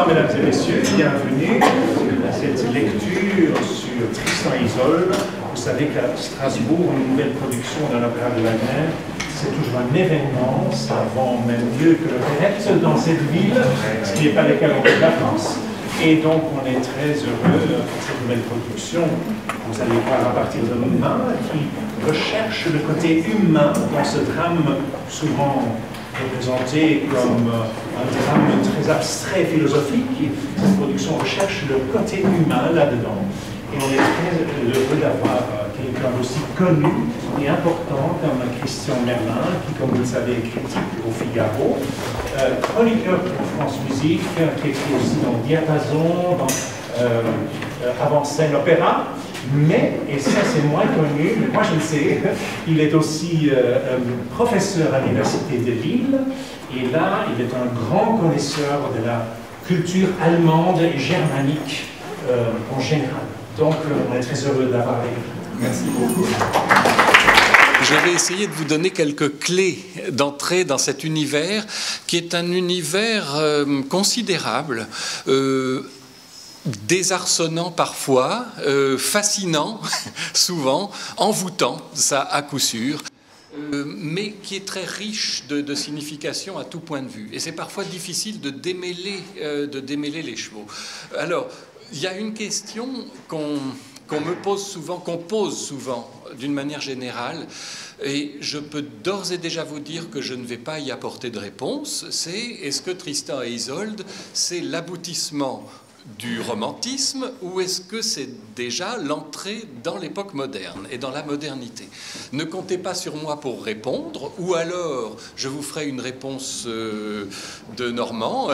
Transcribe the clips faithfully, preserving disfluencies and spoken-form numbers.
Bonsoir mesdames et messieurs, bienvenue à cette lecture sur Tristan et Isolde. Vous savez qu'à Strasbourg, une nouvelle production d'un opéra de Wagner, c'est toujours un événement, ça vend même mieux que l'opérette dans cette ville, ce qui n'est pas le cas en vacances. Et donc on est très heureux de cette nouvelle production. Vous allez voir à partir de demain, qui recherche le côté humain dans ce drame souvent représenté comme un drame très abstrait philosophique. Cette production recherche le côté humain là-dedans. Et on est très heureux d'avoir quelqu'un d'aussi connu et important comme Christian Merlin, qui, comme vous le savez, est critique au Figaro, euh, chroniqueur pour France Musique, qui écrit aussi dans Diapason, dans euh, euh, Avant-Scène Opéra. Mais, et ça c'est moins connu, mais moi je le sais, il est aussi euh, euh, professeur à l'Université de Lille, et là il est un grand connaisseur de la culture allemande et germanique euh, en général. Donc on est très heureux d'avoir avec vous. Merci beaucoup. Je vais essayer de vous donner quelques clés d'entrée dans cet univers, qui est un univers euh, considérable, euh, désarçonnant parfois, euh, fascinant souvent, envoûtant, ça à coup sûr, euh, mais qui est très riche de, de signification à tout point de vue. Et c'est parfois difficile de démêler, euh, de démêler les chevaux. Alors, il y a une question qu'on qu'on me pose souvent, qu'on pose souvent d'une manière générale, et je peux d'ores et déjà vous dire que je ne vais pas y apporter de réponse, c'est est-ce que Tristan et Isolde, c'est l'aboutissement du romantisme, ou est-ce que c'est déjà l'entrée dans l'époque moderne et dans la modernité? Ne comptez pas sur moi pour répondre, ou alors je vous ferai une réponse euh, de Normand,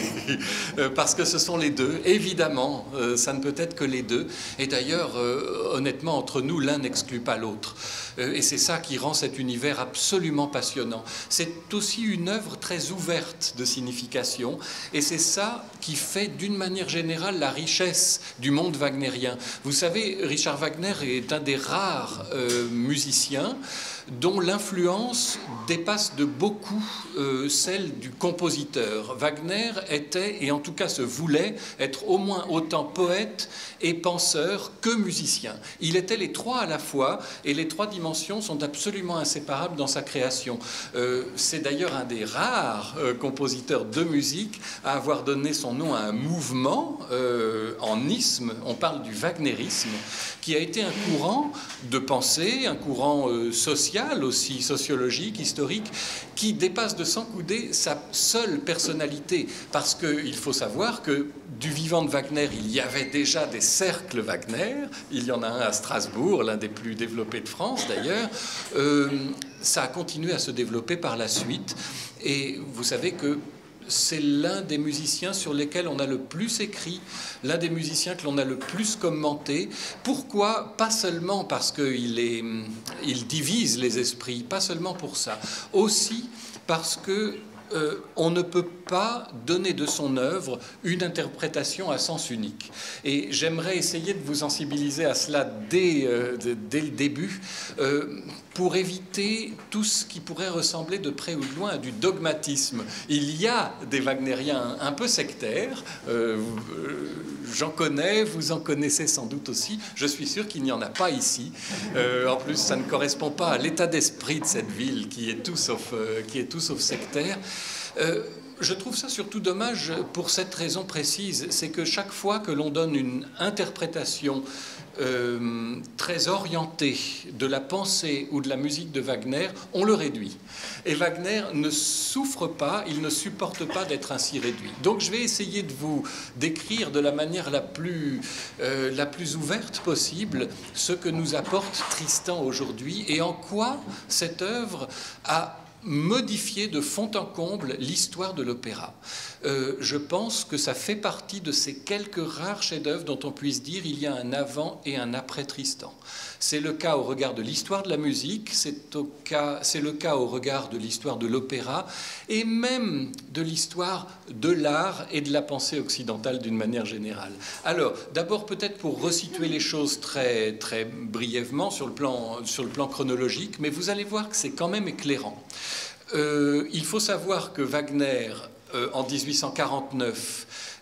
parce que ce sont les deux, évidemment, euh, ça ne peut être que les deux, et d'ailleurs, euh, honnêtement, entre nous, l'un n'exclut pas l'autre. Euh, et c'est ça qui rend cet univers absolument passionnant. C'est aussi une œuvre très ouverte de signification, et c'est ça qui fait d'une manière générale la richesse du monde wagnérien. Vous savez, Richard Wagner est un des rares euh, musiciens dont l'influence dépasse de beaucoup euh, celle du compositeur. Wagner était, et en tout cas se voulait, être au moins autant poète et penseur que musicien. Il était les trois à la fois, et les trois dimensions sont absolument inséparables dans sa création. Euh, c'est d'ailleurs un des rares euh, compositeurs de musique à avoir donné son nom à un mouvement euh, en isme, on parle du wagnérisme, qui a été un courant de pensée, un courant euh, social, aussi sociologique, historique, qui dépasse de cent coudées sa seule personnalité. Parce qu'il faut savoir que du vivant de Wagner, il y avait déjà des cercles Wagner. Il y en a un à Strasbourg, l'un des plus développés de France d'ailleurs. Euh, ça a continué à se développer par la suite. Et vous savez que c'est l'un des musiciens sur lesquels on a le plus écrit, l'un des musiciens que l'on a le plus commenté. Pourquoi? Pas seulement parce qu'il est, il divise les esprits, pas seulement pour ça. Aussi parce que Euh, on ne peut pas donner de son œuvre une interprétation à sens unique. Et j'aimerais essayer de vous sensibiliser à cela dès, euh, de, dès le début, euh, pour éviter tout ce qui pourrait ressembler de près ou de loin à du dogmatisme. Il y a des wagnériens un peu sectaires, euh, euh, j'en connais, vous en connaissez sans doute aussi, je suis sûr qu'il n'y en a pas ici. Euh, en plus, ça ne correspond pas à l'état d'esprit de cette ville qui est tout sauf, euh, qui est tout sauf sectaire. Euh, je trouve ça surtout dommage pour cette raison précise, c'est que chaque fois que l'on donne une interprétation euh, très orientée de la pensée ou de la musique de Wagner, on le réduit. Et Wagner ne souffre pas, il ne supporte pas d'être ainsi réduit. Donc je vais essayer de vous décrire de la manière la plus, euh, la plus ouverte possible ce que nous apporte Tristan aujourd'hui et en quoi cette œuvre a modifier de fond en comble l'histoire de l'opéra. Euh, je pense que ça fait partie de ces quelques rares chefs-d'œuvre dont on puisse dire il y a un avant et un après Tristan. C'est le cas au regard de l'histoire de la musique, c'est au cas, c'est le cas au regard de l'histoire de l'opéra et même de l'histoire de l'art et de la pensée occidentale d'une manière générale. Alors, d'abord peut-être pour resituer les choses très, très brièvement sur le plan, sur le plan chronologique, mais vous allez voir que c'est quand même éclairant. Euh, il faut savoir que Wagner, euh, en mille huit cent quarante-neuf,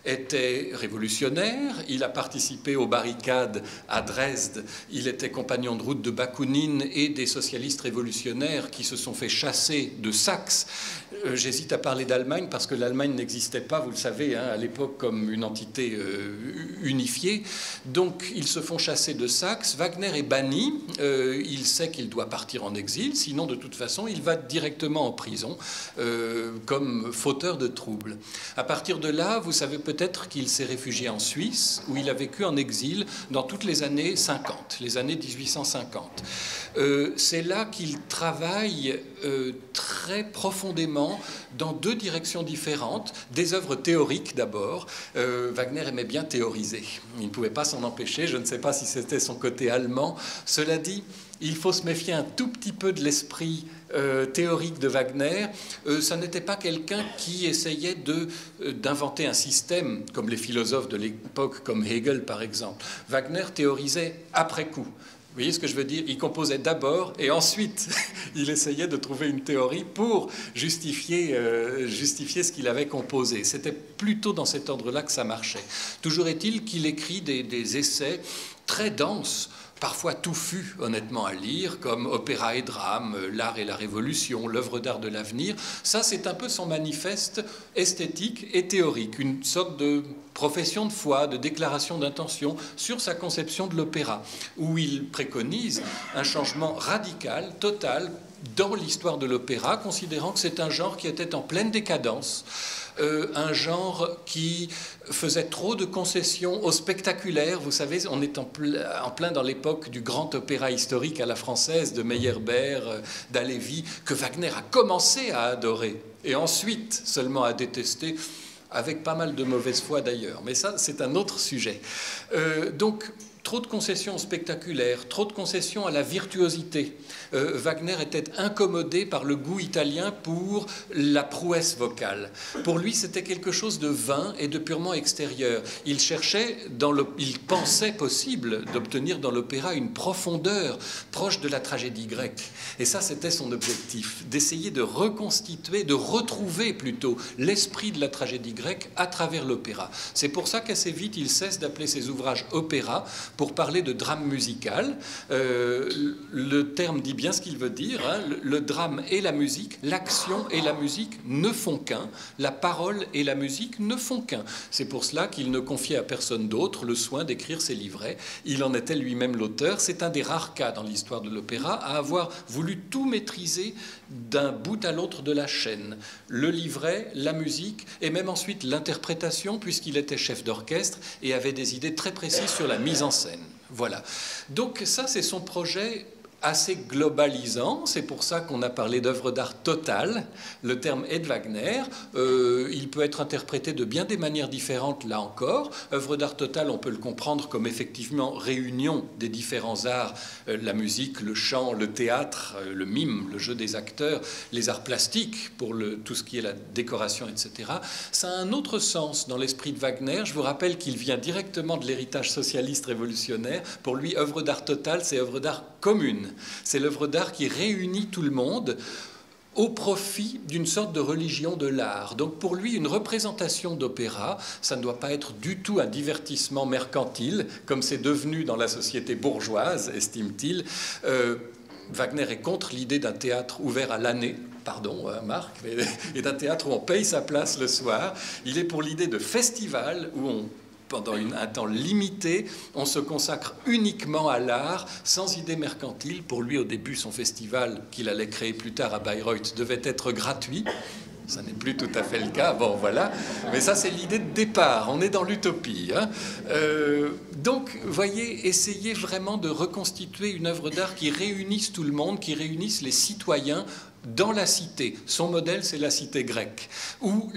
était révolutionnaire, il a participé aux barricades à Dresde, il était compagnon de route de Bakounine et des socialistes révolutionnaires qui se sont fait chasser de Saxe. Euh, J'hésite à parler d'Allemagne parce que l'Allemagne n'existait pas, vous le savez, hein, à l'époque comme une entité euh, unifiée. Donc ils se font chasser de Saxe, Wagner est banni, euh, il sait qu'il doit partir en exil, sinon de toute façon il va directement en prison euh, comme fauteur de troubles. À partir de là, vous savez peut-être qu'il s'est réfugié en Suisse, où il a vécu en exil dans toutes les années cinquante, les années mille huit cent cinquante. Euh, c'est là qu'il travaille euh, très profondément dans deux directions différentes, des œuvres théoriques d'abord. Euh, Wagner aimait bien théoriser, il ne pouvait pas s'en empêcher, je ne sais pas si c'était son côté allemand. Cela dit, il faut se méfier un tout petit peu de l'esprit euh, théorique de Wagner. Euh, ça n'était pas quelqu'un qui essayait de, euh, d'inventer un système, comme les philosophes de l'époque, comme Hegel par exemple. Wagner théorisait après coup. Vous voyez ce que je veux dire? Il composait d'abord et ensuite il essayait de trouver une théorie pour justifier, euh, justifier ce qu'il avait composé. C'était plutôt dans cet ordre-là que ça marchait. Toujours est-il qu'il écrit des, des essais très denses, parfois touffus, honnêtement, à lire, comme Opéra et drame, L'art et la révolution, l'œuvre d'art de l'avenir. Ça, c'est un peu son manifeste esthétique et théorique, une sorte de profession de foi, de déclaration d'intention sur sa conception de l'opéra, où il préconise un changement radical, total, dans l'histoire de l'opéra, considérant que c'est un genre qui était en pleine décadence, euh, un genre qui faisait trop de concessions au spectaculaire. Vous savez, on est en, ple en plein dans l'époque du grand opéra historique à la française, de Meyerbeer, euh, d'Halévy, que Wagner a commencé à adorer, et ensuite seulement à détester, avec pas mal de mauvaise foi d'ailleurs. Mais ça, c'est un autre sujet. Euh, donc, trop de concessions spectaculaires, trop de concessions à la virtuosité. Euh, Wagner était incommodé par le goût italien pour la prouesse vocale. Pour lui, c'était quelque chose de vain et de purement extérieur. Il cherchait, dans le, il pensait possible d'obtenir dans l'opéra une profondeur proche de la tragédie grecque. Et ça, c'était son objectif, d'essayer de reconstituer, de retrouver plutôt l'esprit de la tragédie grecque à travers l'opéra. C'est pour ça qu'assez vite, il cesse d'appeler ses ouvrages opéra pour parler de drame musical. Euh, le terme dit bien ce qu'il veut dire. Hein. Le, le drame et la musique, l'action et la musique ne font qu'un. La parole et la musique ne font qu'un. C'est pour cela qu'il ne confiait à personne d'autre le soin d'écrire ses livrets. Il en était lui-même l'auteur. C'est un des rares cas dans l'histoire de l'opéra à avoir voulu tout maîtriser d'un bout à l'autre de la chaîne. Le livret, la musique et même ensuite l'interprétation, puisqu'il était chef d'orchestre et avait des idées très précises sur la mise en scène. Voilà. Donc ça, c'est son projet assez globalisant, c'est pour ça qu'on a parlé d'œuvre d'art totale. Le terme est de Wagner, euh, il peut être interprété de bien des manières différentes là encore. Œuvre d'art totale, on peut le comprendre comme effectivement réunion des différents arts, euh, la musique, le chant, le théâtre, euh, le mime, le jeu des acteurs, les arts plastiques pour le, tout ce qui est la décoration, et cetera. Ça a un autre sens dans l'esprit de Wagner. Je vous rappelle qu'il vient directement de l'héritage socialiste révolutionnaire. Pour lui, œuvre d'art totale, c'est œuvre d'art commune. C'est l'œuvre d'art qui réunit tout le monde au profit d'une sorte de religion de l'art. Donc pour lui, une représentation d'opéra, ça ne doit pas être du tout un divertissement mercantile, comme c'est devenu dans la société bourgeoise, estime-t-il. Euh, Wagner est contre l'idée d'un théâtre ouvert à l'année, pardon Marc, et d'un théâtre où on paye sa place le soir. Il est pour l'idée de festival où on pendant une, un temps limité, on se consacre uniquement à l'art, sans idée mercantile. Pour lui, au début, son festival, qu'il allait créer plus tard à Bayreuth, devait être gratuit. Ça n'est plus tout à fait le cas, bon voilà. Mais ça, c'est l'idée de départ, on est dans l'utopie. Hein. Euh, donc, voyez, essayez vraiment de reconstituer une œuvre d'art qui réunisse tout le monde, qui réunisse les citoyens dans la cité. Son modèle, c'est la cité grecque, où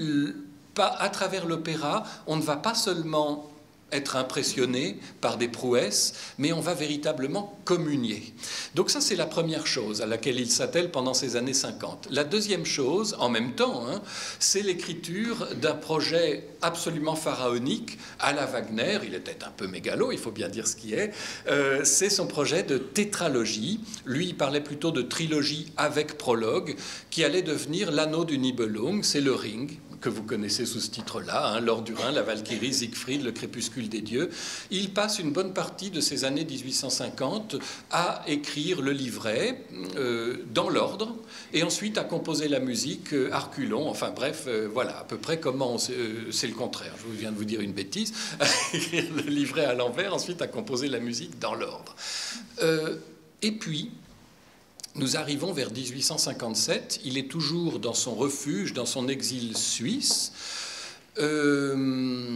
à travers l'opéra, on ne va pas seulement être impressionné par des prouesses, mais on va véritablement communier. Donc ça, c'est la première chose à laquelle il s'attelle pendant ces années cinquante. La deuxième chose, en même temps, hein, c'est l'écriture d'un projet absolument pharaonique à la Wagner. Il était un peu mégalo, il faut bien dire ce qui est. Euh, c'est son projet de tétralogie. Lui, il parlait plutôt de trilogie avec prologue, qui allait devenir l'anneau du Nibelung, c'est le Ring, que vous connaissez sous ce titre-là, hein, L'Or du Rhin, la Valkyrie, Siegfried, le crépuscule des dieux. Il passe une bonne partie de ces années mille huit cent cinquante à écrire le livret euh, dans l'ordre, et ensuite à composer la musique, euh, Arculon, enfin bref, euh, voilà, à peu près comment c'est euh, le contraire. Je viens de vous dire une bêtise, à écrire le livret à l'envers, ensuite à composer la musique dans l'ordre. Euh, et puis, nous arrivons vers mille huit cent cinquante-sept, il est toujours dans son refuge, dans son exil suisse. Euh,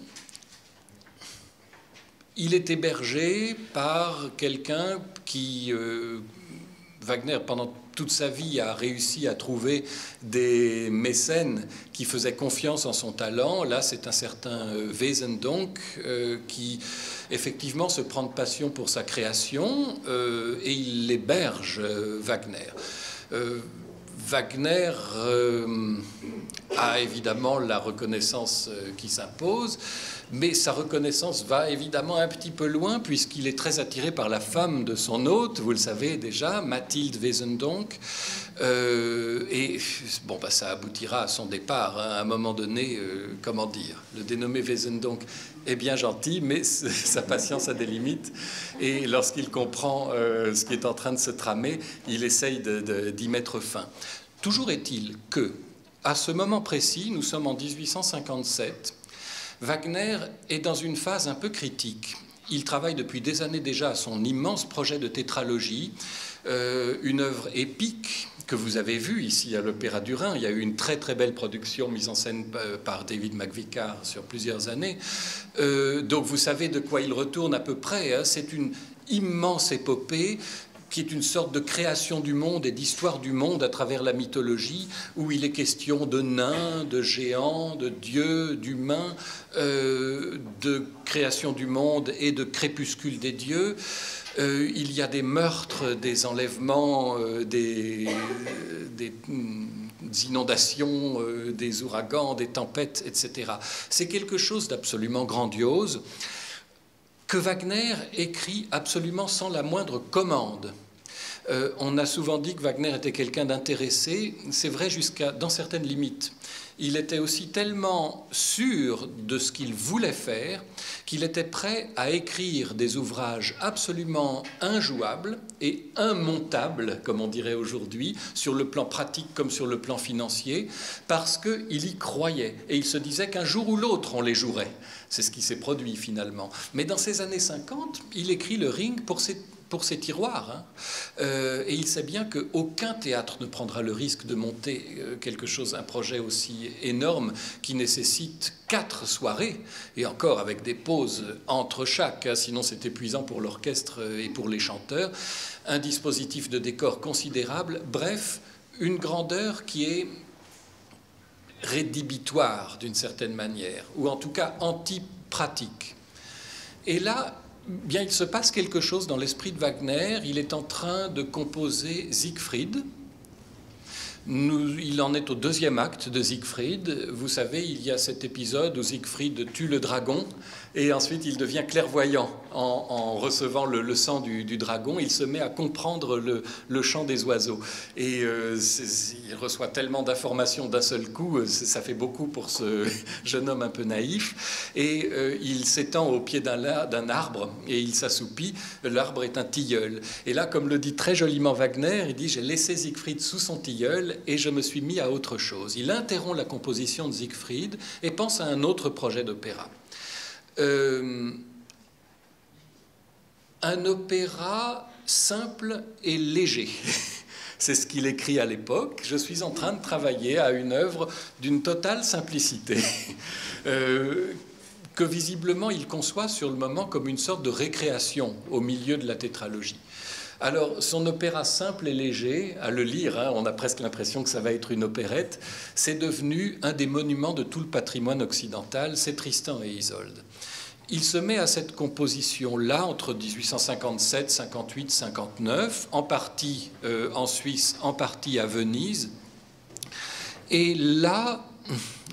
il est hébergé par quelqu'un qui, euh, Wagner, pendant toute sa vie, a réussi à trouver des mécènes qui faisaient confiance en son talent. Là, c'est un certain euh, Wesendonck euh, qui, effectivement, se prend de passion pour sa création euh, et il l'héberge, euh, Wagner. Euh, Wagner euh, a évidemment la reconnaissance euh, qui s'impose, mais sa reconnaissance va évidemment un petit peu loin puisqu'il est très attiré par la femme de son hôte, vous le savez déjà, Mathilde Wesendonck. Euh, et bon, bah, ça aboutira à son départ, hein, à un moment donné, euh, comment dire, le dénommé Wesendonck est bien gentil, mais sa patience a des limites. Et lorsqu'il comprend euh, ce qui est en train de se tramer, il essaye de, de, d'y mettre fin. Toujours est-il que, à ce moment précis, nous sommes en mille huit cent cinquante-sept, Wagner est dans une phase un peu critique. Il travaille depuis des années déjà à son immense projet de tétralogie, euh, une œuvre épique que vous avez vue ici à l'Opéra du Rhin. Il y a eu une très très belle production mise en scène par David McVicar sur plusieurs années. Euh, donc vous savez de quoi il retourne à peu près, hein. C'est une immense épopée qui est une sorte de création du monde et d'histoire du monde à travers la mythologie, où il est question de nains, de géants, de dieux, d'humains, euh, de création du monde et de crépuscule des dieux. Euh, il y a des meurtres, des enlèvements, euh, des, des, des inondations, euh, des ouragans, des tempêtes, et cetera. C'est quelque chose d'absolument grandiose que Wagner écrit absolument sans la moindre commande. Euh, on a souvent dit que Wagner était quelqu'un d'intéressé, c'est vrai jusqu'à dans certaines limites. Il était aussi tellement sûr de ce qu'il voulait faire qu'il était prêt à écrire des ouvrages absolument injouables et immontables, comme on dirait aujourd'hui, sur le plan pratique comme sur le plan financier, parce qu'il y croyait. Et il se disait qu'un jour ou l'autre, on les jouerait. C'est ce qui s'est produit finalement. Mais dans ces années cinquante, il écrit le Ring pour ses pour ses tiroirs. Hein. Euh, et il sait bien qu'aucun théâtre ne prendra le risque de monter euh, quelque chose, un projet aussi énorme qui nécessite quatre soirées, et encore avec des pauses entre chaque, hein, sinon c'est épuisant pour l'orchestre et pour les chanteurs, un dispositif de décor considérable, bref, une grandeur qui est rédhibitoire d'une certaine manière, ou en tout cas anti-pratique. Et là, bien, il se passe quelque chose dans l'esprit de Wagner. Il est en train de composer Siegfried. Nous, il en est au deuxième acte de Siegfried. Vous savez, il y a cet épisode où Siegfried tue le dragon et ensuite il devient clairvoyant en, en recevant le, le sang du, du dragon. Il se met à comprendre le, le chant des oiseaux. Et euh, il reçoit tellement d'informations d'un seul coup, ça fait beaucoup pour ce jeune homme un peu naïf. Et euh, il s'étend au pied d'un, d'un arbre et il s'assoupit. L'arbre est un tilleul. Et là, comme le dit très joliment Wagner, il dit « J'ai laissé Siegfried sous son tilleul et je me suis mis à autre chose. » Il interrompt la composition de Siegfried et pense à un autre projet d'opéra. Euh, un opéra simple et léger. C'est ce qu'il écrit à l'époque. Je suis en train de travailler à une œuvre d'une totale simplicité, euh, que visiblement il conçoit sur le moment comme une sorte de récréation au milieu de la tétralogie. Alors, son opéra simple et léger, à le lire, hein, on a presque l'impression que ça va être une opérette, c'est devenu un des monuments de tout le patrimoine occidental, c'est Tristan et Isolde. Il se met à cette composition-là entre mille huit cent cinquante-sept, cinquante-huit, cinquante-neuf, en partie euh, en Suisse, en partie à Venise. Et là,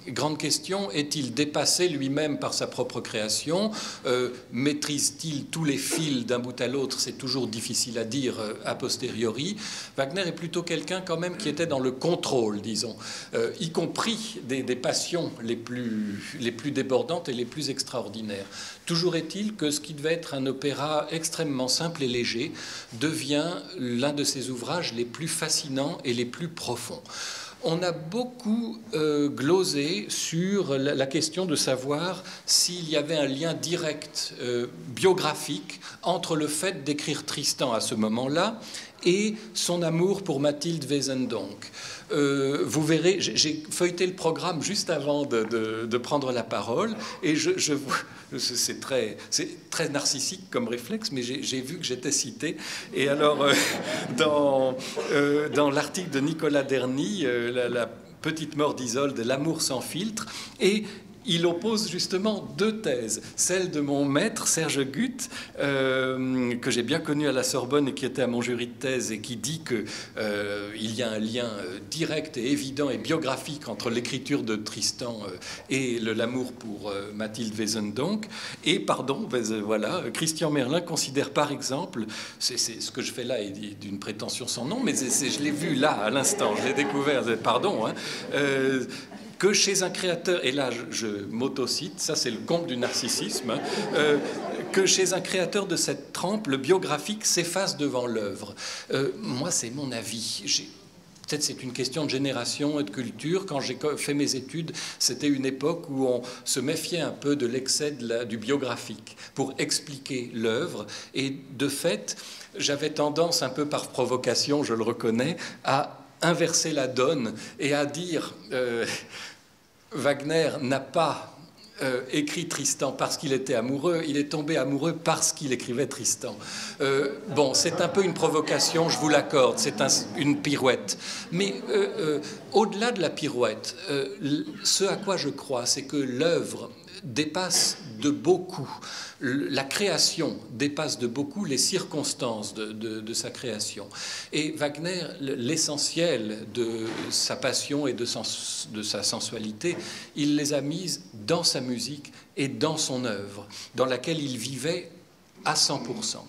Grande question, est-il dépassé lui-même par sa propre création? euh, Maîtrise-t-il tous les fils d'un bout à l'autre? C'est toujours difficile à dire euh, a posteriori. Wagner est plutôt quelqu'un quand même qui était dans le contrôle, disons, euh, y compris des, des passions les plus, les plus débordantes et les plus extraordinaires. Toujours est-il que ce qui devait être un opéra extrêmement simple et léger devient l'un de ses ouvrages les plus fascinants et les plus profonds. On a beaucoup euh, glosé sur la, la question de savoir s'il y avait un lien direct euh, biographique entre le fait d'écrire Tristan à ce moment-là et son amour pour Mathilde Wesendonck. Euh, vous verrez, j'ai feuilleté le programme juste avant de, de, de prendre la parole, et je, je, c'est très, c'est très narcissique comme réflexe, mais j'ai vu que j'étais cité. Et alors, euh, dans, euh, dans l'article de Nicolas Derny, euh, la, la petite mort d'Isolde, l'amour sans filtre, et il oppose justement deux thèses. Celle de mon maître, Serge Gutt, euh, que j'ai bien connu à la Sorbonne et qui était à mon jury de thèse et qui dit qu'il euh, y a un lien euh, direct et évident et biographique entre l'écriture de Tristan euh, et l'amour pour euh, Mathilde Wesendonck. Et, pardon, voilà, Christian Merlin considère par exemple, c'est ce que je fais là est d'une prétention sans nom, mais c'est je l'ai vu là, à l'instant, je l'ai découvert, pardon, hein, euh, que chez un créateur, et là je, je m'autocite, ça c'est le comble du narcissisme, hein, euh, que chez un créateur de cette trempe, le biographique s'efface devant l'œuvre. Euh, moi, c'est mon avis. Peut-être c'est une question de génération et de culture. Quand j'ai fait mes études, c'était une époque où on se méfiait un peu de l'excès du biographique pour expliquer l'œuvre. Et de fait, j'avais tendance, un peu par provocation, je le reconnais, à inverser la donne et à dire euh, Wagner n'a pas euh, écrit Tristan parce qu'il était amoureux, il est tombé amoureux parce qu'il écrivait Tristan. Euh, bon, c'est un peu une provocation, je vous l'accorde, c'est un, une pirouette. Mais euh, euh, au-delà de la pirouette, euh, ce à quoi je crois, c'est que l'œuvre dépasse de beaucoup, la création dépasse de beaucoup les circonstances de, de, de sa création. Et Wagner, l'essentiel de sa passion et de, sens, de sa sensualité, il les a mises dans sa musique et dans son œuvre, dans laquelle il vivait à cent pour cent.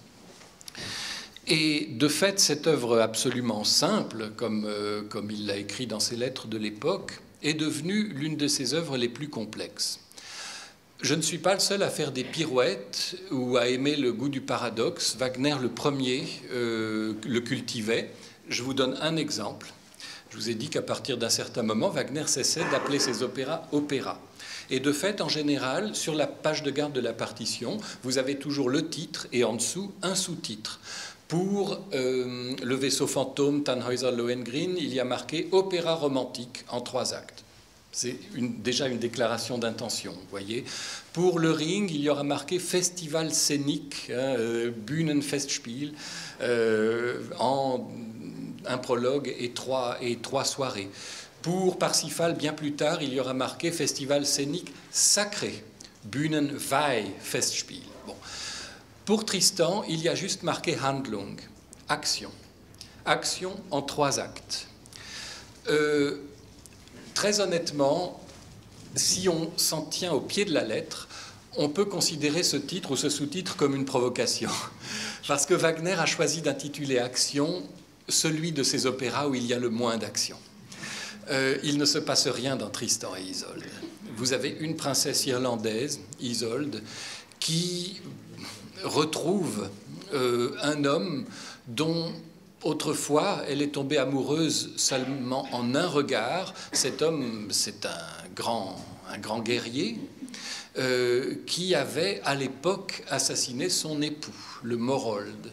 Et de fait, cette œuvre absolument simple, comme, euh, comme il l'a écrit dans ses lettres de l'époque, est devenue l'une de ses œuvres les plus complexes. Je ne suis pas le seul à faire des pirouettes ou à aimer le goût du paradoxe. Wagner, le premier, euh, le cultivait. Je vous donne un exemple. Je vous ai dit qu'à partir d'un certain moment, Wagner cessait d'appeler ses opéras opéras. Et de fait, en général, sur la page de garde de la partition, vous avez toujours le titre et en dessous, un sous-titre. Pour euh, le vaisseau fantôme Tannhäuser Lohengrin, il y a marqué « Opéra romantique » en trois actes. C'est déjà une déclaration d'intention, vous voyez. Pour le Ring, il y aura marqué Festival scénique, hein, euh, Bühnenfestspiel, euh, en un prologue et trois, et trois soirées. Pour Parsifal, bien plus tard, il y aura marqué Festival scénique sacré, Bühnenweihfestspiel. Bon. Pour Tristan, il y a juste marqué Handlung, action. Action en trois actes. Euh, Très honnêtement, si on s'en tient au pied de la lettre, on peut considérer ce titre ou ce sous-titre comme une provocation. Parce que Wagner a choisi d'intituler Action celui de ses opéras où il y a le moins d'action. Euh, il ne se passe rien dans Tristan et Isolde. Vous avez une princesse irlandaise, Isolde, qui retrouve euh, un homme dont... Autrefois, elle est tombée amoureuse seulement en un regard. Cet homme, c'est un grand, un grand guerrier euh, qui avait à l'époque assassiné son époux, le Morold.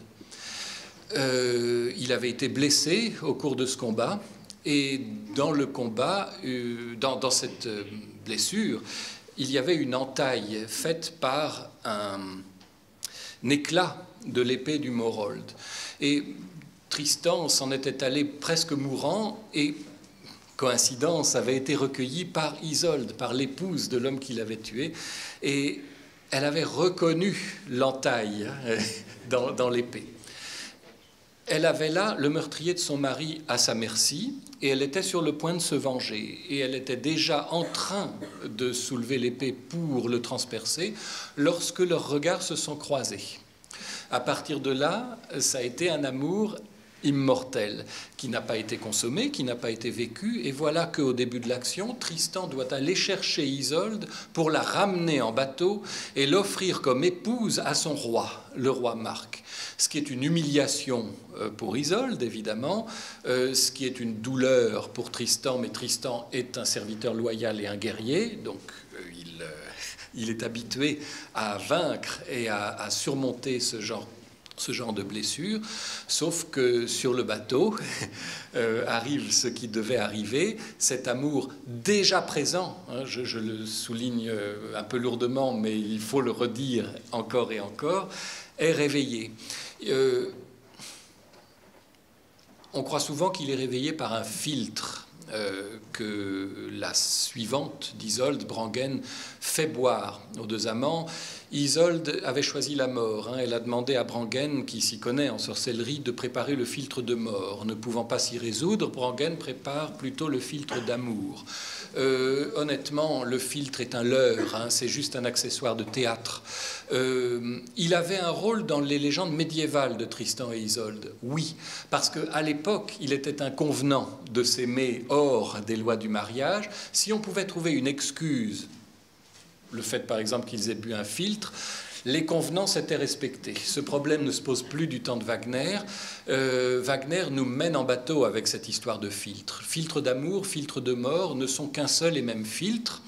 Euh, il avait été blessé au cours de ce combat et dans le combat, euh, dans, dans cette blessure, il y avait une entaille faite par un, un éclat de l'épée du Morold. Et Tristan s'en était allé presque mourant et, coïncidence, avait été recueilli par Isolde, par l'épouse de l'homme qui l'avait tué. Et elle avait reconnu l'entaille dans, dans l'épée. elle avait là le meurtrier de son mari à sa merci, et elle était sur le point de se venger. Et elle était déjà en train de soulever l'épée pour le transpercer lorsque leurs regards se sont croisés. À partir de là, ça a été un amour immortel, qui n'a pas été consommé, qui n'a pas été vécu, et voilà qu'au début de l'action, Tristan doit aller chercher Isolde pour la ramener en bateau et l'offrir comme épouse à son roi, le roi Marc. Ce qui est une humiliation pour Isolde, évidemment, euh, ce qui est une douleur pour Tristan, mais Tristan est un serviteur loyal et un guerrier, donc euh, il, euh, il est habitué à vaincre et à, à surmonter ce genre ce genre de blessure, sauf que sur le bateau euh, arrive ce qui devait arriver, cet amour déjà présent, hein, je, je le souligne un peu lourdement, mais il faut le redire encore et encore, est réveillé. Euh, on croit souvent qu'il est réveillé par un filtre euh, que la suivante d'Isolde, Branghen, fait boire aux deux amants. Isolde avait choisi la mort. Hein. Elle a demandé à Branghen, qui s'y connaît en sorcellerie, de préparer le filtre de mort. Ne pouvant pas s'y résoudre, Branghen prépare plutôt le filtre d'amour. Euh, honnêtement, le filtre est un leurre, hein. C'est juste un accessoire de théâtre. Euh, il avait un rôle dans les légendes médiévales de Tristan et Isolde, oui, parce qu'à l'époque, il était inconvenant de s'aimer hors des lois du mariage. Si on pouvait trouver une excuse, le fait par exemple qu'ils aient bu un filtre, les convenances étaient respectées. Ce problème ne se pose plus du temps de Wagner. Euh, Wagner nous mène en bateau avec cette histoire de filtre. Filtre d'amour, filtre de mort ne sont qu'un seul et même filtre,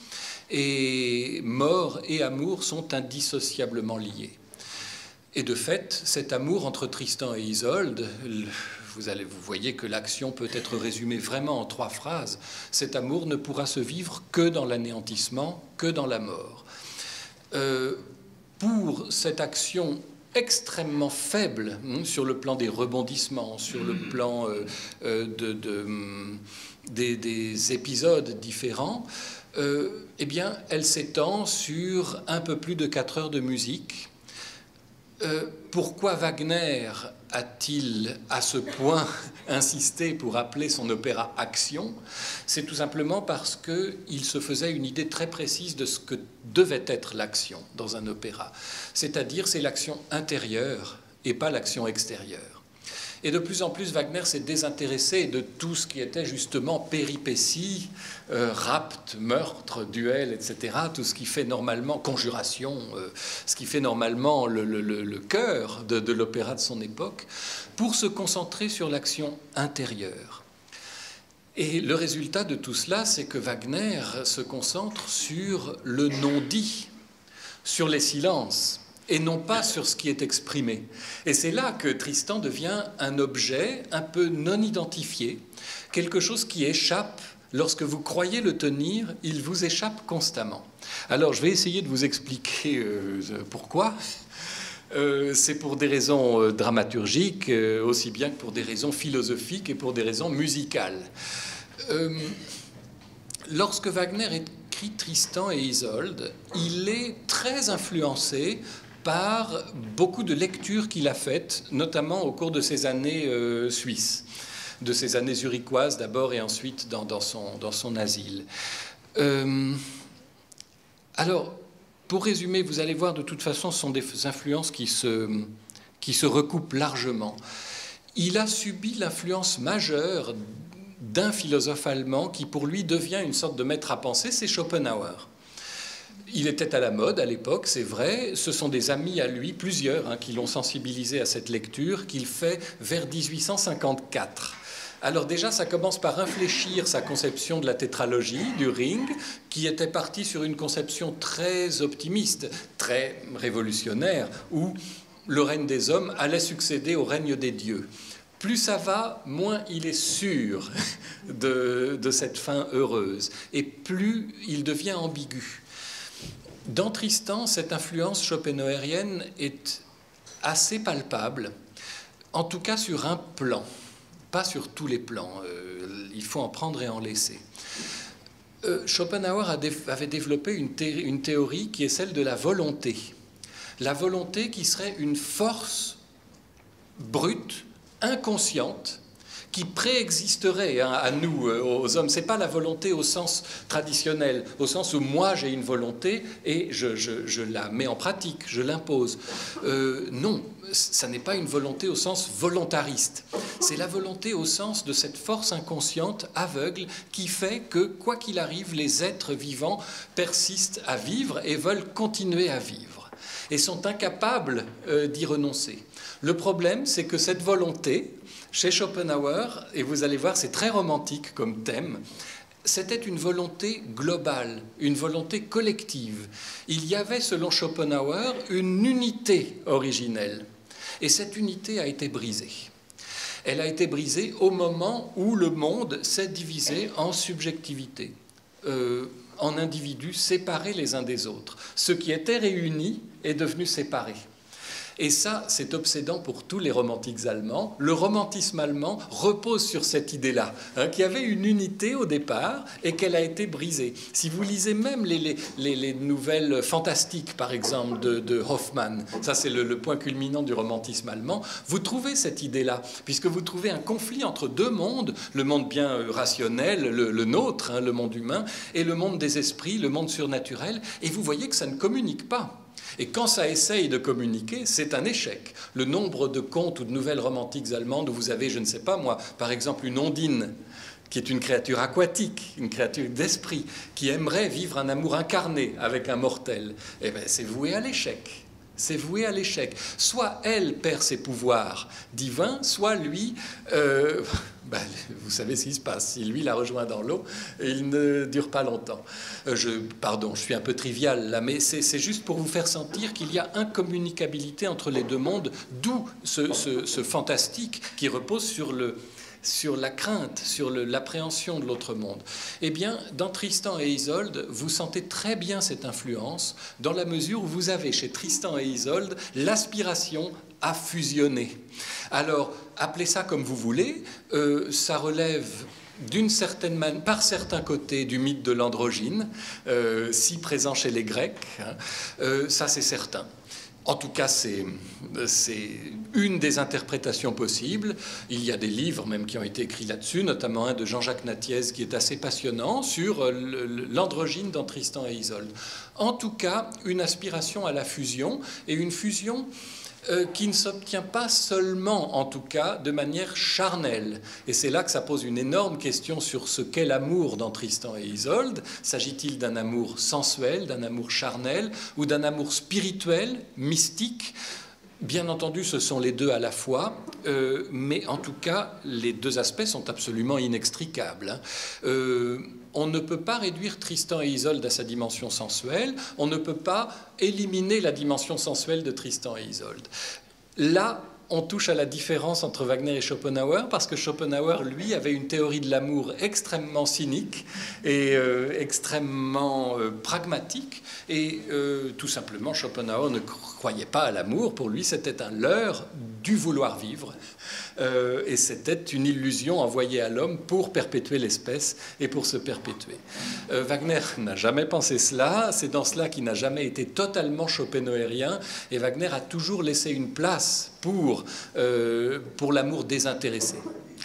et mort et amour sont indissociablement liés. Et de fait, cet amour entre Tristan et Isolde, vous, allez, vous voyez que l'action peut être résumée vraiment en trois phrases. Cet amour ne pourra se vivre que dans l'anéantissement, que dans la mort. Euh, pour cette action extrêmement faible, hein, sur le plan des rebondissements, sur le plan euh, euh, de, de, des, des épisodes différents, euh, eh bien, elle s'étend sur un peu plus de quatre heures de musique. Euh, pourquoi Wagner a-t-il à ce point insisté pour appeler son opéra Action? C'est tout simplement parce qu'il se faisait une idée très précise de ce que devait être l'action dans un opéra. C'est-à-dire, c'est l'action intérieure et pas l'action extérieure. Et de plus en plus, Wagner s'est désintéressé de tout ce qui était justement péripéties, euh, rapt, meurtre, duel, et cetera. Tout ce qui fait normalement, conjuration, euh, ce qui fait normalement le, le, le, le cœur de, de l'opéra de son époque, pour se concentrer sur l'action intérieure. Et le résultat de tout cela, c'est que Wagner se concentre sur le non-dit, sur les silences, et non pas sur ce qui est exprimé. Et c'est là que Tristan devient un objet un peu non identifié, quelque chose qui échappe. Lorsque vous croyez le tenir, il vous échappe constamment. Alors, je vais essayer de vous expliquer euh, pourquoi. Euh, c'est pour des raisons euh, dramaturgiques, euh, aussi bien que pour des raisons philosophiques et pour des raisons musicales. Euh, lorsque Wagner écrit Tristan et Isolde, il est très influencé par beaucoup de lectures qu'il a faites, notamment au cours de ses années euh, suisses, de ses années zurichoises d'abord et ensuite dans, dans, son, dans son asile. Euh, alors, pour résumer, vous allez voir, de toute façon, ce sont des influences qui se, qui se recoupent largement. Il a subi l'influence majeure d'un philosophe allemand qui, pour lui, devient une sorte de maître à penser, c'est Schopenhauer. Il était à la mode à l'époque, c'est vrai. Ce sont des amis à lui, plusieurs, hein, qui l'ont sensibilisé à cette lecture, qu'il fait vers dix-huit cent cinquante-quatre. Alors déjà, ça commence par infléchir sa conception de la tétralogie, du Ring, qui était partie sur une conception très optimiste, très révolutionnaire, où le règne des hommes allait succéder au règne des dieux. Plus ça va, moins il est sûr de, de cette fin heureuse, et plus il devient ambigu. Dans Tristan, cette influence schopenhauerienne est assez palpable, en tout cas sur un plan, pas sur tous les plans, euh, il faut en prendre et en laisser. Euh, Schopenhauer a dé- avait développé une, thé- une théorie qui est celle de la volonté. La volonté qui serait une force brute, inconsciente, qui préexisterait hein, à nous, euh, aux hommes. Ce n'est pas la volonté au sens traditionnel, au sens où moi j'ai une volonté et je, je, je la mets en pratique, je l'impose. Euh, non, ça n'est pas une volonté au sens volontariste. C'est la volonté au sens de cette force inconsciente, aveugle, qui fait que, quoi qu'il arrive, les êtres vivants persistent à vivre et veulent continuer à vivre. Et sont incapables euh, d'y renoncer. Le problème, c'est que cette volonté, chez Schopenhauer, et vous allez voir, c'est très romantique comme thème, c'était une volonté globale, une volonté collective. Il y avait, selon Schopenhauer, une unité originelle. Et cette unité a été brisée. Elle a été brisée au moment où le monde s'est divisé en subjectivité, euh, en individus séparés les uns des autres. Ce qui était réuni est devenu séparé. Et ça, c'est obsédant pour tous les romantiques allemands. Le romantisme allemand repose sur cette idée-là, hein, qu'il y avait une unité au départ et qu'elle a été brisée. Si vous lisez même les, les, les, les nouvelles fantastiques, par exemple, de, de Hoffmann, ça c'est le, le point culminant du romantisme allemand, vous trouvez cette idée-là, puisque vous trouvez un conflit entre deux mondes, le monde bien rationnel, le, le nôtre, hein, le monde humain, et le monde des esprits, le monde surnaturel, et vous voyez que ça ne communique pas. Et quand ça essaye de communiquer, c'est un échec. Le nombre de contes ou de nouvelles romantiques allemandes où vous avez, je ne sais pas moi, par exemple une ondine, qui est une créature aquatique, une créature d'esprit, qui aimerait vivre un amour incarné avec un mortel, eh bien c'est voué à l'échec. C'est voué à l'échec. Soit elle perd ses pouvoirs divins, soit lui... Euh, ben, vous savez ce qui se passe. Si lui la rejoint dans l'eau, il ne dure pas longtemps. Euh, je, pardon, je suis un peu trivial là, mais c'est juste pour vous faire sentir qu'il y a incommunicabilité entre les deux mondes, d'où ce, ce, ce fantastique qui repose sur le... sur la crainte, sur l'appréhension de l'autre monde. Eh bien, dans Tristan et Isolde, vous sentez très bien cette influence, dans la mesure où vous avez chez Tristan et Isolde l'aspiration à fusionner. Alors, appelez ça comme vous voulez, euh, ça relève d'une certaine manière, par certains côtés, du mythe de l'androgyne, euh, si présent chez les Grecs, hein, euh, ça c'est certain. En tout cas, c'est une des interprétations possibles. Il y a des livres même qui ont été écrits là-dessus, notamment un de Jean-Jacques Nattiez qui est assez passionnant sur l'androgyne dans Tristan et Isolde. En tout cas, une aspiration à la fusion, et une fusion Euh, qui ne s'obtient pas seulement, en tout cas, de manière charnelle. Et c'est là que ça pose une énorme question sur ce qu'est l'amour dans Tristan et Isolde. S'agit-il d'un amour sensuel, d'un amour charnel, ou d'un amour spirituel, mystique ? Bien entendu, ce sont les deux à la fois, euh, mais en tout cas, les deux aspects sont absolument inextricables. Hein. Euh, on ne peut pas réduire Tristan et Isolde à sa dimension sensuelle, on ne peut pas éliminer la dimension sensuelle de Tristan et Isolde. Là, on touche à la différence entre Wagner et Schopenhauer, parce que Schopenhauer, lui, avait une théorie de l'amour extrêmement cynique et euh, extrêmement euh, pragmatique. Et euh, tout simplement, Schopenhauer ne croyait pas à l'amour. Pour lui, c'était un leurre du vouloir vivre. Euh, et c'était une illusion envoyée à l'homme pour perpétuer l'espèce et pour se perpétuer. Euh, Wagner n'a jamais pensé cela. C'est dans cela qu'il n'a jamais été totalement schopenhauérien. Et Wagner a toujours laissé une place pour, euh, pour l'amour désintéressé.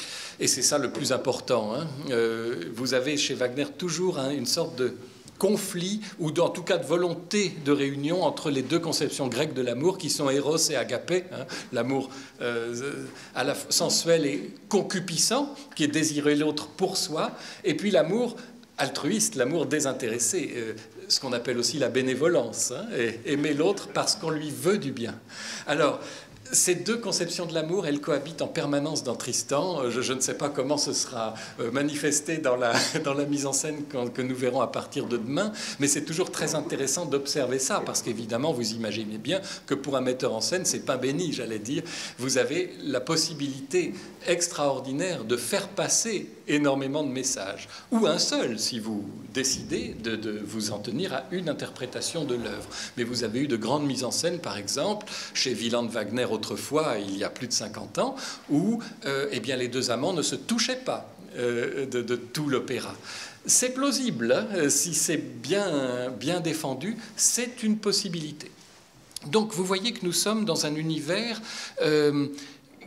Et c'est ça le plus important. Hein. Euh, vous avez chez Wagner toujours hein, une sorte de conflit, ou en tout cas de volonté de réunion entre les deux conceptions grecques de l'amour qui sont Eros et Agapé, hein, l'amour euh, à la sensuel et concupiscent, qui est désirer l'autre pour soi, et puis l'amour altruiste, l'amour désintéressé, euh, ce qu'on appelle aussi la bénévolence, hein, et aimer l'autre parce qu'on lui veut du bien. Alors, ces deux conceptions de l'amour, elles cohabitent en permanence dans Tristan. Je, je ne sais pas comment ce sera manifesté dans la, dans la mise en scène que nous verrons à partir de demain, mais c'est toujours très intéressant d'observer ça, parce qu'évidemment, vous imaginez bien que pour un metteur en scène, c'est pain béni, j'allais dire. Vous avez la possibilité extraordinaire de faire passer énormément de messages, ou un seul, si vous décidez de, de vous en tenir à une interprétation de l'œuvre. Mais vous avez eu de grandes mises en scène, par exemple, chez Wieland Wagner autrefois, il y a plus de cinquante ans, où euh, eh bien, les deux amants ne se touchaient pas euh, de, de tout l'opéra. C'est plausible, hein, si c'est bien, bien défendu, c'est une possibilité. Donc vous voyez que nous sommes dans un univers euh,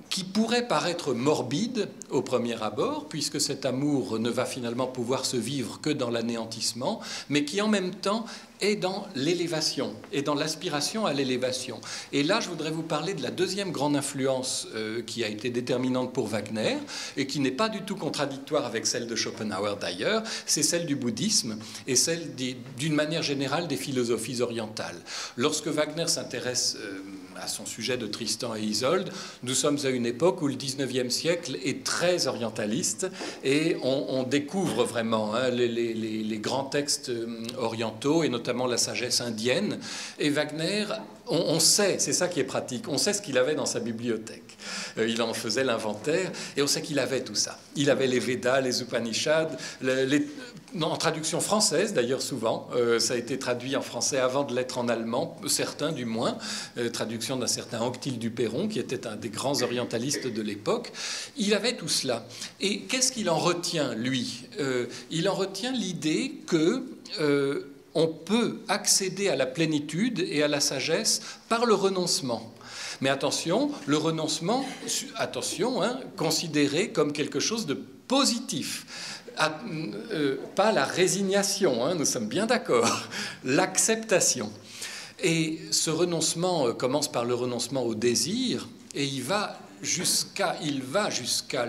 qui pourrait paraître morbide au premier abord, puisque cet amour ne va finalement pouvoir se vivre que dans l'anéantissement, mais qui en même temps est dans l'élévation, et dans l'aspiration à l'élévation. Et là, je voudrais vous parler de la deuxième grande influence euh, qui a été déterminante pour Wagner, et qui n'est pas du tout contradictoire avec celle de Schopenhauer d'ailleurs, c'est celle du bouddhisme, et celle d'une manière générale des philosophies orientales. Lorsque Wagner s'intéresse euh, à son sujet de Tristan et Isolde, nous sommes à une époque où le dix-neuvième siècle est très orientaliste, et on, on découvre vraiment hein, les, les, les grands textes orientaux, et notamment la sagesse indienne. Et Wagner, on, on sait, c'est ça qui est pratique, on sait ce qu'il avait dans sa bibliothèque. Euh, il en faisait l'inventaire, et on sait qu'il avait tout ça. Il avait les Védas, les Upanishads, les, les, en traduction française d'ailleurs souvent. Euh, ça a été traduit en français avant de l'être en allemand, certains du moins. Euh, traduction d'un certain Anctil du Perron, qui était un des grands orientalistes de l'époque. Il avait tout cela. Et qu'est-ce qu'il en retient, lui? euh, Il en retient l'idée que euh, on peut accéder à la plénitude et à la sagesse par le renoncement. Mais attention, le renoncement, attention, hein, considéré comme quelque chose de positif. À, euh, pas la résignation, hein, nous sommes bien d'accord, l'acceptation. Et ce renoncement euh, commence par le renoncement au désir, et il va jusqu'à il va jusqu'à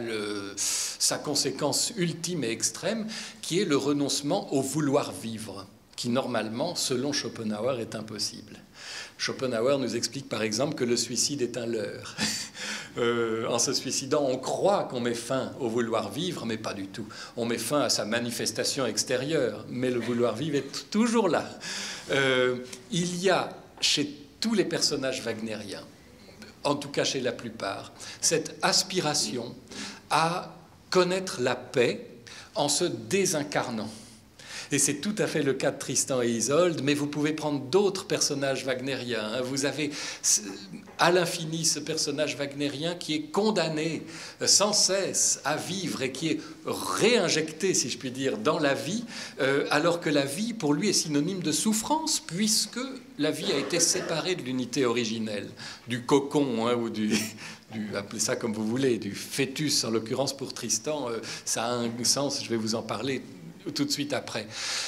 sa conséquence ultime et extrême, qui est le renoncement au vouloir vivre, qui normalement, selon Schopenhauer, est impossible. Schopenhauer nous explique par exemple que le suicide est un leurre. Euh, en se suicidant, on croit qu'on met fin au vouloir vivre, mais pas du tout. On met fin à sa manifestation extérieure, mais le vouloir vivre est toujours là. Euh, il y a chez tous les personnages wagnériens, en tout cas chez la plupart, cette aspiration à connaître la paix en se désincarnant. Et c'est tout à fait le cas de Tristan et Isolde, mais vous pouvez prendre d'autres personnages wagnériens. Vous avez à l'infini ce personnage wagnérien qui est condamné sans cesse à vivre et qui est réinjecté, si je puis dire, dans la vie, euh, alors que la vie, pour lui, est synonyme de souffrance, puisque la vie a été séparée de l'unité originelle, du cocon hein, ou du... Du, appelez ça comme vous voulez, du fœtus, en l'occurrence pour Tristan, euh, ça a un sens, je vais vous en parler tout de suite après.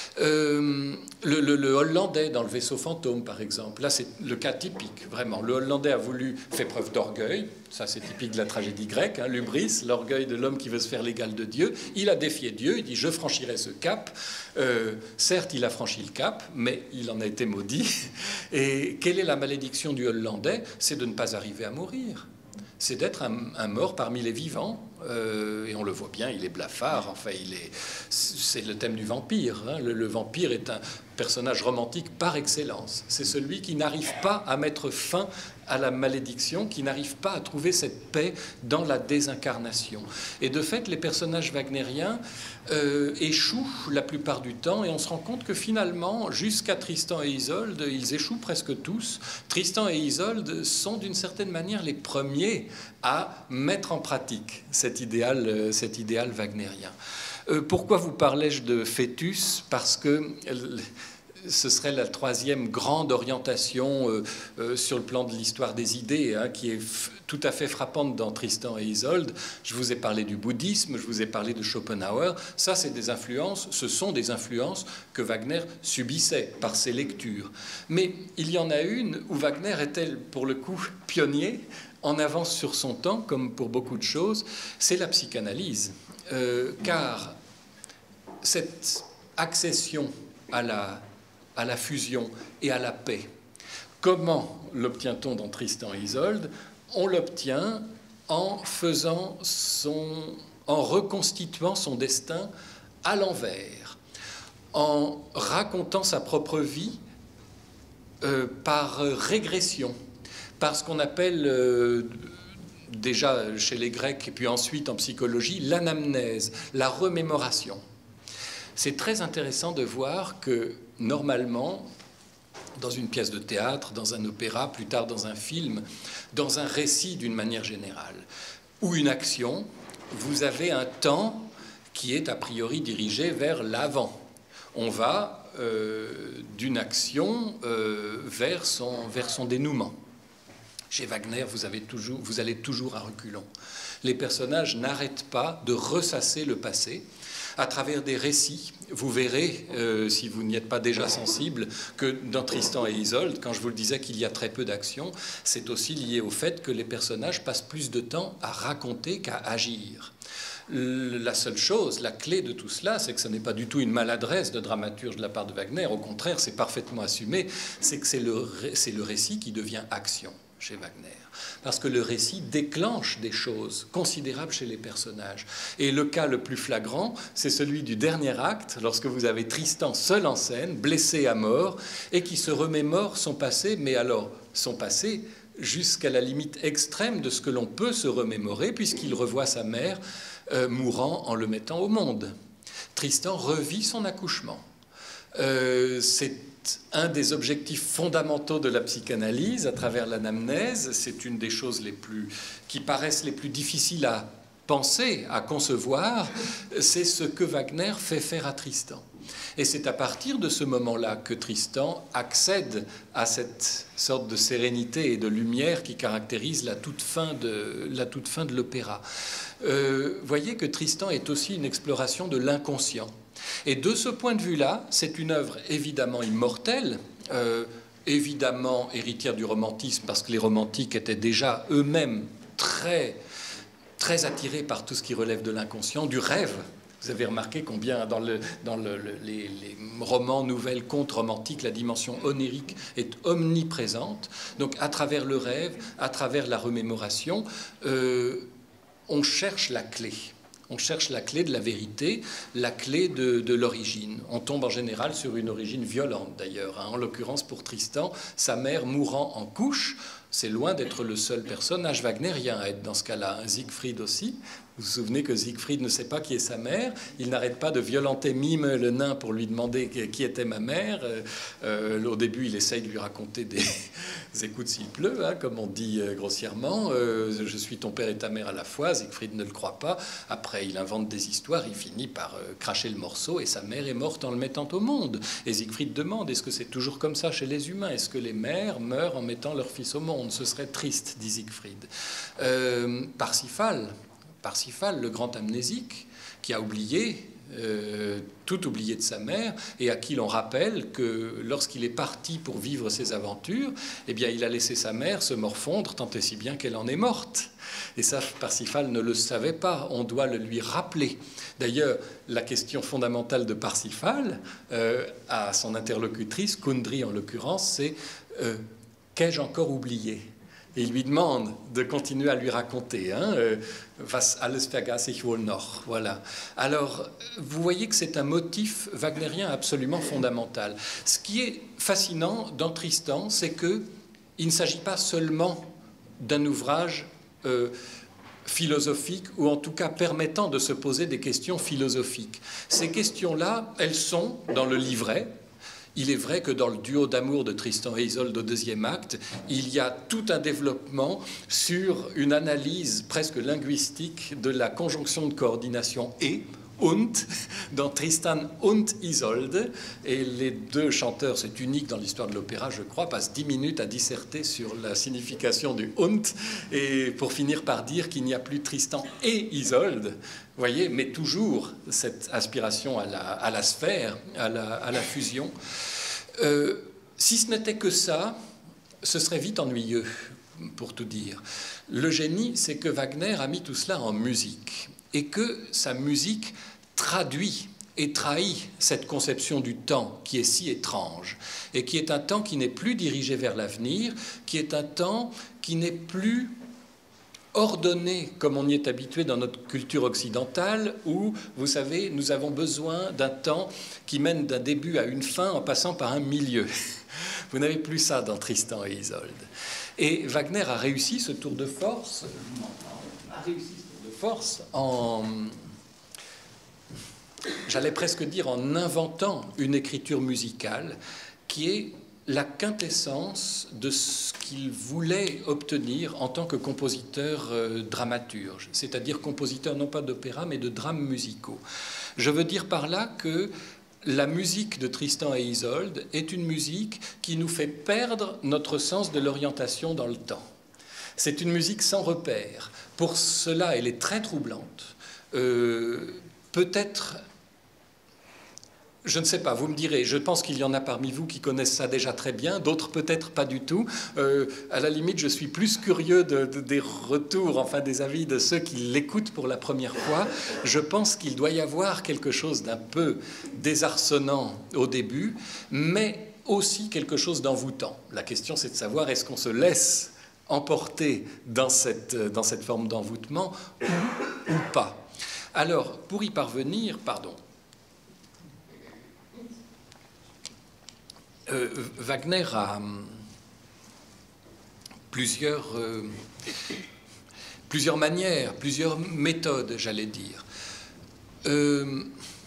Euh, le, le, le Hollandais dans le vaisseau fantôme, par exemple, là c'est le cas typique, vraiment. Le Hollandais a voulu, fait preuve d'orgueil, ça c'est typique de la tragédie grecque, hein, l'hubris, l'orgueil de l'homme qui veut se faire l'égal de Dieu. Il a défié Dieu, il dit je franchirai ce cap. Euh, certes, il a franchi le cap, mais il en a été maudit. Et quelle est la malédiction du Hollandais? C'est de ne pas arriver à mourir. C'est d'être un, un mort parmi les vivants, euh, et on le voit bien, il est blafard, enfin, il est, c'est le thème du vampire. Hein. Le, le vampire est un personnage romantique par excellence. C'est celui qui n'arrive pas à mettre fin à la malédiction, qui n'arrive pas à trouver cette paix dans la désincarnation. Et de fait, les personnages wagnériens euh, échouent la plupart du temps, et on se rend compte que finalement, jusqu'à Tristan et Isolde, ils échouent presque tous. Tristan et Isolde sont d'une certaine manière les premiers à mettre en pratique cet idéal, euh, cet idéal wagnérien. Euh, pourquoi vous parlais-je de fœtus? Parce que euh, ce serait la troisième grande orientation euh, euh, sur le plan de l'histoire des idées, hein, qui est tout à fait frappante dans Tristan et Isolde. Je vous ai parlé du bouddhisme, je vous ai parlé de Schopenhauer. Ça, c'est des influences, ce sont des influences que Wagner subissait par ses lectures. Mais il y en a une où Wagner était, pour le coup, pionnier, en avance sur son temps, comme pour beaucoup de choses, c'est la psychanalyse. Euh, car cette accession à la à la fusion et à la paix. Comment l'obtient-on dans Tristan et Isolde? On l'obtient en faisant son, en reconstituant son destin à l'envers, en racontant sa propre vie euh, par régression, par ce qu'on appelle euh, déjà chez les Grecs et puis ensuite en psychologie l'anamnèse, la remémoration. C'est très intéressant de voir que, normalement, dans une pièce de théâtre, dans un opéra, plus tard dans un film, dans un récit d'une manière générale, ou une action, vous avez un temps qui est a priori dirigé vers l'avant. On va euh, d'une action euh, vers son, vers son dénouement. Chez Wagner, vous, avez toujours, vous allez toujours à reculons. Les personnages n'arrêtent pas de ressasser le passé à travers des récits. Vous verrez, euh, si vous n'y êtes pas déjà sensible, que dans Tristan et Isolde, quand je vous le disais qu'il y a très peu d'action, c'est aussi lié au fait que les personnages passent plus de temps à raconter qu'à agir. La seule chose, la clé de tout cela, c'est que ce n'est pas du tout une maladresse de dramaturge de la part de Wagner. Au contraire, c'est parfaitement assumé. C'est que c'est le, c'est le récit qui devient action chez Wagner. Parce que le récit déclenche des choses considérables chez les personnages. Et le cas le plus flagrant, c'est celui du dernier acte, lorsque vous avez Tristan seul en scène, blessé à mort, et qui se remémore son passé, mais alors son passé jusqu'à la limite extrême de ce que l'on peut se remémorer, puisqu'il revoit sa mère euh, mourant en le mettant au monde. Tristan revit son accouchement. Euh, c'est un des objectifs fondamentaux de la psychanalyse à travers l'anamnèse. C'est une des choses les plus, qui paraissent les plus difficiles à penser, à concevoir. C'est ce que Wagner fait faire à Tristan. Et c'est à partir de ce moment-là que Tristan accède à cette sorte de sérénité et de lumière qui caractérise la toute fin de, la toute fin de l'opéra. Euh, voyez que Tristan est aussi une exploration de l'inconscient. Et de ce point de vue-là, c'est une œuvre évidemment immortelle, euh, évidemment héritière du romantisme, parce que les romantiques étaient déjà eux-mêmes très, très attirés par tout ce qui relève de l'inconscient, du rêve. Vous avez remarqué combien dans, le, dans le, le, les, les romans, nouvelles, contes romantiques, la dimension onirique est omniprésente. Donc à travers le rêve, à travers la remémoration, euh, on cherche la clé. On cherche la clé de la vérité, la clé de, de l'origine. On tombe en général sur une origine violente d'ailleurs. Hein. En l'occurrence pour Tristan, sa mère mourant en couche, c'est loin d'être le seul personnage wagnerien à être dans ce cas-là. Siegfried aussi. Vous vous souvenez que Siegfried ne sait pas qui est sa mère. Il n'arrête pas de violenter Mime le nain pour lui demander qui était ma mère. Euh, au début, il essaye de lui raconter des écoutes s'il pleut, hein, comme on dit euh, grossièrement. Euh, je suis ton père et ta mère à la fois. Siegfried ne le croit pas. Après, il invente des histoires. Il finit par euh, cracher le morceau et sa mère est morte en le mettant au monde. Et Siegfried demande, est-ce que c'est toujours comme ça chez les humains? Est-ce que les mères meurent en mettant leur fils au monde? Ce serait triste, dit Siegfried. Euh, Parsifal, Parsifal, le grand amnésique, qui a oublié, euh, tout oublié de sa mère, et à qui l'on rappelle que lorsqu'il est parti pour vivre ses aventures, eh bien, il a laissé sa mère se morfondre, tant et si bien qu'elle en est morte. Et ça, Parsifal ne le savait pas, on doit le lui rappeler. D'ailleurs, la question fondamentale de Parsifal, euh, à son interlocutrice, Kundry en l'occurrence, c'est euh, « qu'ai-je encore oublié ?» Et il lui demande de continuer à lui raconter. Hein, euh, Was alles vergaß ich wohl noch. Voilà. Alors, vous voyez que c'est un motif wagnérien absolument fondamental. Ce qui est fascinant dans Tristan, c'est qu'il ne s'agit pas seulement d'un ouvrage euh, philosophique, ou en tout cas permettant de se poser des questions philosophiques. Ces questions-là, elles sont dans le livret. Il est vrai que dans le duo d'amour de Tristan et Isolde au deuxième acte, il y a tout un développement sur une analyse presque linguistique de la conjonction de coordination « et » und, dans Tristan und Isolde, et les deux chanteurs, c'est unique dans l'histoire de l'opéra, je crois, passent dix minutes à disserter sur la signification du und, et pour finir par dire qu'il n'y a plus Tristan et Isolde, vous voyez, mais toujours cette aspiration à la, à la sphère, à la, à la fusion. Euh, si ce n'était que ça, ce serait vite ennuyeux, pour tout dire. Le génie, c'est que Wagner a mis tout cela en musique, et que sa musique traduit et trahit cette conception du temps qui est si étrange, et qui est un temps qui n'est plus dirigé vers l'avenir, qui est un temps qui n'est plus ordonné comme on y est habitué dans notre culture occidentale, où, vous savez, nous avons besoin d'un temps qui mène d'un début à une fin en passant par un milieu. Vous n'avez plus ça dans Tristan et Isolde. Et Wagner a réussi ce tour de force, a réussi ce tour de force en, j'allais presque dire, en inventant une écriture musicale qui est la quintessence de ce qu'il voulait obtenir en tant que compositeur euh, dramaturge, c'est-à-dire compositeur non pas d'opéra mais de drames musicaux. Je veux dire par là que la musique de Tristan et Isolde est une musique qui nous fait perdre notre sens de l'orientation dans le temps. C'est une musique sans repère. Pour cela, elle est très troublante. Euh, peut-être... Je ne sais pas, vous me direz, je pense qu'il y en a parmi vous qui connaissent ça déjà très bien, d'autres peut-être pas du tout. Euh, à la limite, je suis plus curieux de, de, des retours, enfin des avis de ceux qui l'écoutent pour la première fois. Je pense qu'il doit y avoir quelque chose d'un peu désarçonnant au début, mais aussi quelque chose d'envoûtant. La question, c'est de savoir, est-ce qu'on se laisse emporter dans cette, dans cette forme d'envoûtement ou, ou pas. Alors, pour y parvenir, pardon, Euh, Wagner a plusieurs, euh, plusieurs manières, plusieurs méthodes, j'allais dire. Euh,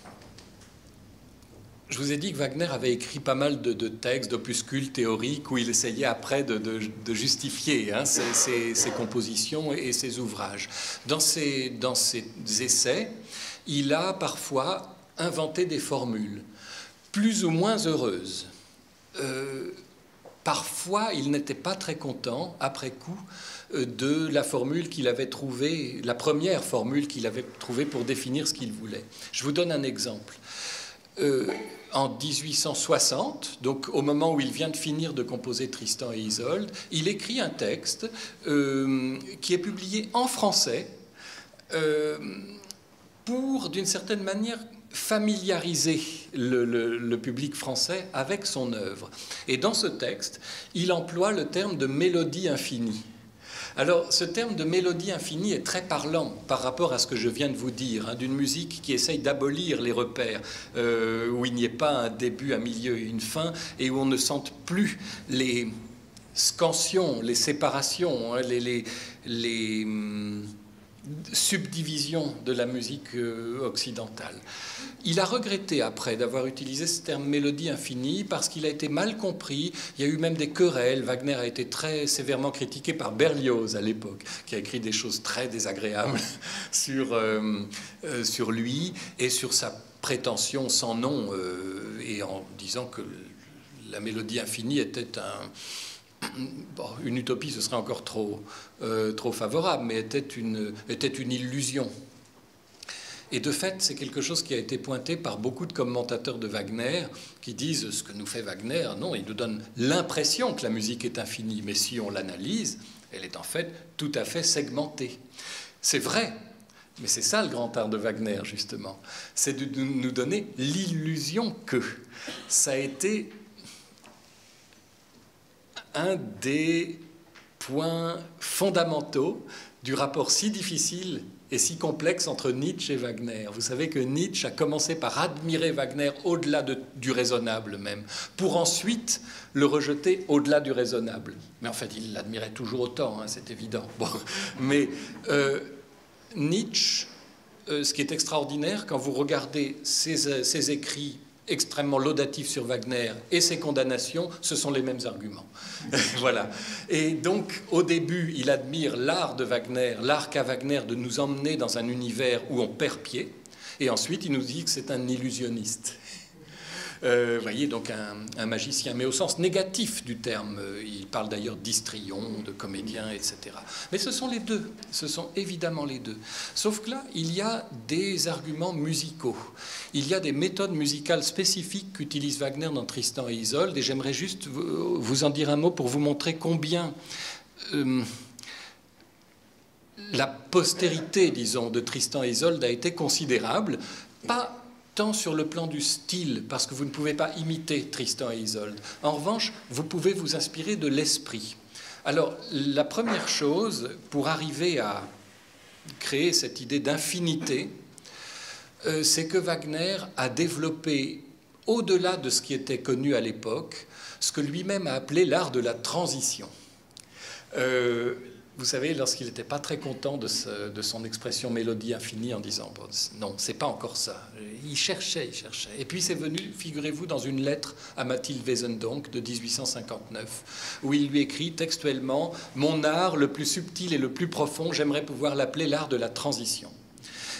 je vous ai dit que Wagner avait écrit pas mal de, de textes, d'opuscules théoriques où il essayait après de, de, de justifier hein, ses, ses, ses compositions et ses ouvrages. Dans ses, dans ses essais, il a parfois inventé des formules plus ou moins heureuses. Euh, parfois, il n'était pas très content, après coup, euh, de la formule qu'il avait trouvée, la première formule qu'il avait trouvée pour définir ce qu'il voulait. Je vous donne un exemple. Euh, en dix-huit cent soixante, donc au moment où il vient de finir de composer Tristan et Isolde, il écrit un texte euh, qui est publié en français euh, pour, d'une certaine manière, familiariser le, le, le public français avec son œuvre. Et dans ce texte, il emploie le terme de mélodie infinie. Alors, ce terme de mélodie infinie est très parlant par rapport à ce que je viens de vous dire, hein, d'une musique qui essaye d'abolir les repères, euh, où il n'y ait pas un début, un milieu et une fin, et où on ne sente plus les scansions, les séparations, hein, les... les, les hum, subdivision de la musique occidentale. Il a regretté après d'avoir utilisé ce terme mélodie infinie parce qu'il a été mal compris. Il y a eu même des querelles. Wagner a été très sévèrement critiqué par Berlioz à l'époque, qui a écrit des choses très désagréables sur, euh, euh, sur lui et sur sa prétention sans nom, euh, et en disant que la mélodie infinie était un... Bon, une utopie, ce serait encore trop, euh, trop favorable, mais était une, était une illusion. Et de fait, c'est quelque chose qui a été pointé par beaucoup de commentateurs de Wagner qui disent ce que nous fait Wagner, non, il nous donne l'impression que la musique est infinie, mais si on l'analyse, elle est en fait tout à fait segmentée. C'est vrai, mais c'est ça le grand art de Wagner, justement. C'est de nous donner l'illusion que ça a été un des points fondamentaux du rapport si difficile et si complexe entre Nietzsche et Wagner. Vous savez que Nietzsche a commencé par admirer Wagner au-delà de, du raisonnable même, pour ensuite le rejeter au-delà du raisonnable. Mais en fait, il l'admirait toujours autant, hein, c'est évident. Bon. Mais euh, Nietzsche, euh, ce qui est extraordinaire, quand vous regardez ses, ses écrits extrêmement laudatif sur Wagner et ses condamnations, ce sont les mêmes arguments. Voilà. Et donc, au début, il admire l'art de Wagner, l'art qu'a Wagner de nous emmener dans un univers où on perd pied, et ensuite, il nous dit que c'est un illusionniste. Euh, vous voyez, donc un, un magicien, mais au sens négatif du terme. Il parle d'ailleurs d'histrion, de comédien, et cetera. Mais ce sont les deux, ce sont évidemment les deux. Sauf que là, il y a des arguments musicaux. Il y a des méthodes musicales spécifiques qu'utilise Wagner dans Tristan et Isolde, et j'aimerais juste vous en dire un mot pour vous montrer combien euh, la postérité, disons, de Tristan et Isolde a été considérable, pas tant sur le plan du style, parce que vous ne pouvez pas imiter Tristan et Isolde. En revanche, vous pouvez vous inspirer de l'esprit. Alors, la première chose, pour arriver à créer cette idée d'infinité, euh, c'est que Wagner a développé, au-delà de ce qui était connu à l'époque, ce que lui-même a appelé l'art de la transition. Euh, Vous savez, lorsqu'il n'était pas très content de, ce, de son expression mélodie infinie en disant bon, non, c'est pas encore ça. Il cherchait, il cherchait. Et puis c'est venu, figurez-vous, dans une lettre à Mathilde Wesendonck de dix-huit cent cinquante-neuf, où il lui écrit textuellement « Mon art le plus subtil et le plus profond, j'aimerais pouvoir l'appeler l'art de la transition ».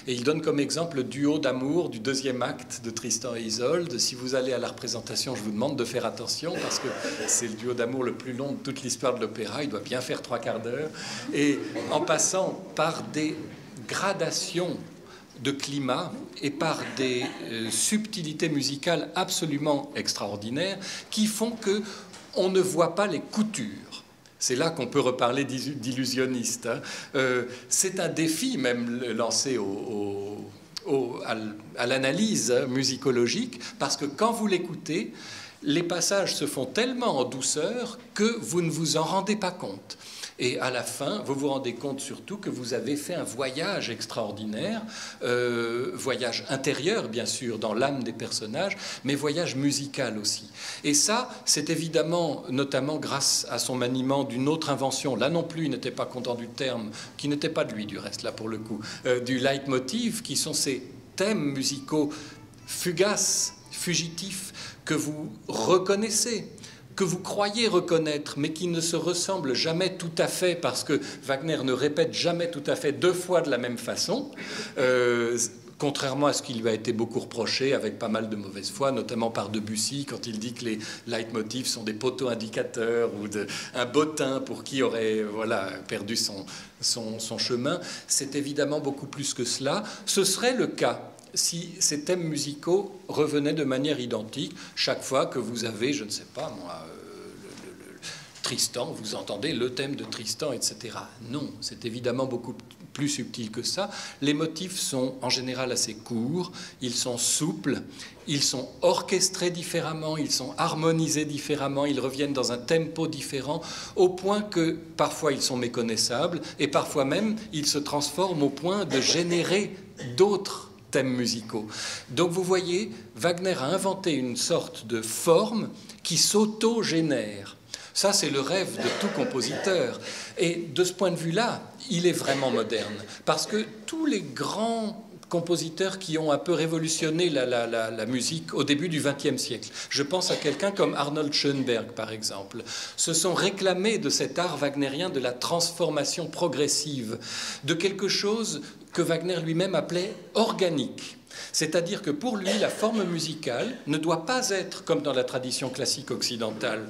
Et il donne comme exemple le duo d'amour du deuxième acte de Tristan et Isolde. Si vous allez à la représentation, je vous demande de faire attention parce que c'est le duo d'amour le plus long de toute l'histoire de l'opéra. Il doit bien faire trois quarts d'heure. Et en passant par des gradations de climat et par des euh, subtilités musicales absolument extraordinaires qui font que on ne voit pas les coutures. C'est là qu'on peut reparler d'illusionniste. Hein. Euh, c'est un défi même lancé au, au, au, à l'analyse musicologique, parce que quand vous l'écoutez, les passages se font tellement en douceur que vous ne vous en rendez pas compte. Et à la fin, vous vous rendez compte surtout que vous avez fait un voyage extraordinaire, euh, voyage intérieur bien sûr dans l'âme des personnages, mais voyage musical aussi. Et ça, c'est évidemment notamment grâce à son maniement d'une autre invention. Là non plus, il n'était pas content du terme, qui n'était pas de lui du reste, là pour le coup, euh, du leitmotiv, qui sont ces thèmes musicaux fugaces, fugitifs, que vous reconnaissez, que vous croyez reconnaître, mais qui ne se ressemblent jamais tout à fait, parce que Wagner ne répète jamais tout à fait deux fois de la même façon, euh, contrairement à ce qui lui a été beaucoup reproché, avec pas mal de mauvaise foi, notamment par Debussy, quand il dit que les leitmotifs sont des poteaux indicateurs, ou de, un bottin pour qui aurait voilà, perdu son, son, son chemin. C'est évidemment beaucoup plus que cela. Ce serait le cas si ces thèmes musicaux revenaient de manière identique chaque fois que vous avez, je ne sais pas moi, euh, le, le, le, Tristan, vous entendez le thème de Tristan, et cetera. Non, c'est évidemment beaucoup plus subtil que ça. Les motifs sont en général assez courts, ils sont souples, ils sont orchestrés différemment, ils sont harmonisés différemment, ils reviennent dans un tempo différent, au point que parfois ils sont méconnaissables, et parfois même ils se transforment au point de générer d'autres thèmes musicaux. Donc vous voyez, Wagner a inventé une sorte de forme qui s'auto-génère. Ça, c'est le rêve de tout compositeur. Et de ce point de vue-là, il est vraiment moderne. Parce que tous les grands compositeurs qui ont un peu révolutionné la, la, la, la musique au début du vingtième siècle, je pense à quelqu'un comme Arnold Schoenberg, par exemple, se sont réclamés de cet art wagnérien de la transformation progressive, de quelque chose que Wagner lui-même appelait organique. C'est-à-dire que pour lui, la forme musicale ne doit pas être, comme dans la tradition classique occidentale,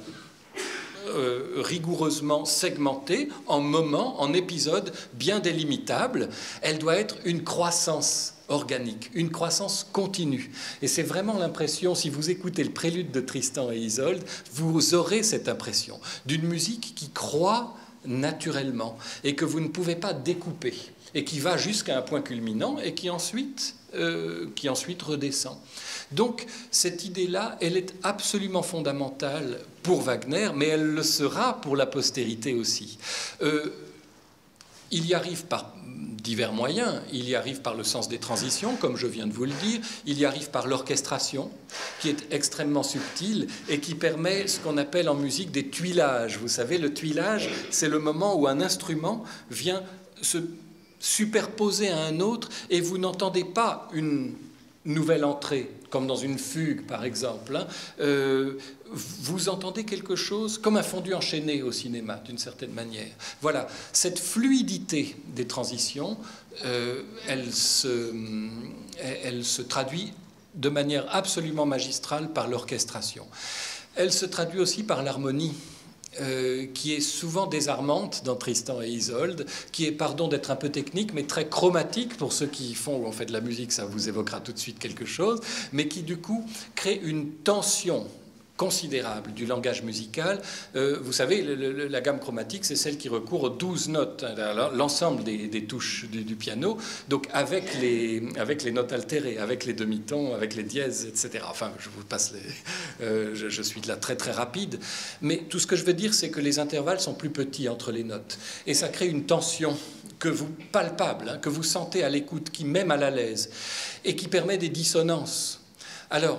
euh, rigoureusement segmentée, en moments, en épisodes bien délimitables. Elle doit être une croissance organique, une croissance continue. Et c'est vraiment l'impression, si vous écoutez le prélude de Tristan et Isolde, vous aurez cette impression d'une musique qui croît naturellement et que vous ne pouvez pas découper, et qui va jusqu'à un point culminant et qui ensuite, euh, qui ensuite redescend. Donc cette idée-là, elle est absolument fondamentale pour Wagner, mais elle le sera pour la postérité aussi. Euh, il y arrive par divers moyens. Il y arrive par le sens des transitions, comme je viens de vous le dire. Il y arrive par l'orchestration, qui est extrêmement subtile et qui permet ce qu'on appelle en musique des tuilages. Vous savez, le tuilage, c'est le moment où un instrument vient se superposé à un autre et vous n'entendez pas une nouvelle entrée, comme dans une fugue par exemple. Hein. Euh, vous entendez quelque chose comme un fondu enchaîné au cinéma, d'une certaine manière. Voilà, cette fluidité des transitions, euh, elle, se, elle se traduit de manière absolument magistrale par l'orchestration. Elle se traduit aussi par l'harmonie. Euh, qui est souvent désarmante dans Tristan et Isolde, qui est, pardon d'être un peu technique, mais très chromatique pour ceux qui font ou ont fait de la musique, ça vous évoquera tout de suite quelque chose, mais qui du coup crée une tension considérable du langage musical. Euh, vous savez, le, le, la gamme chromatique, c'est celle qui recourt aux douze notes, l'ensemble des, des touches du, du piano, donc avec les, avec les notes altérées, avec les demi-tons, avec les dièses, et cetera. Enfin, je vous passe les... Euh, je, je suis de là très très rapide, mais tout ce que je veux dire, c'est que les intervalles sont plus petits entre les notes, et ça crée une tension que vous palpable, hein, que vous sentez à l'écoute, qui met mal à l'aise, et qui permet des dissonances. Alors,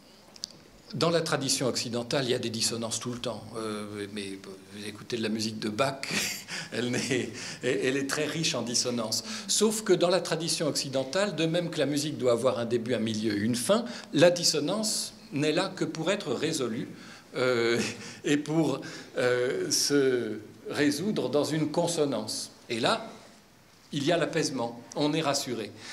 dans la tradition occidentale, il y a des dissonances tout le temps. Euh, mais vous écoutez de la musique de Bach, elle est, elle est très riche en dissonances. Sauf que dans la tradition occidentale, de même que la musique doit avoir un début, un milieu, une fin, la dissonance n'est là que pour être résolue euh, et pour euh, se résoudre dans une consonance. Et là, il y a l'apaisement, on est rassuré.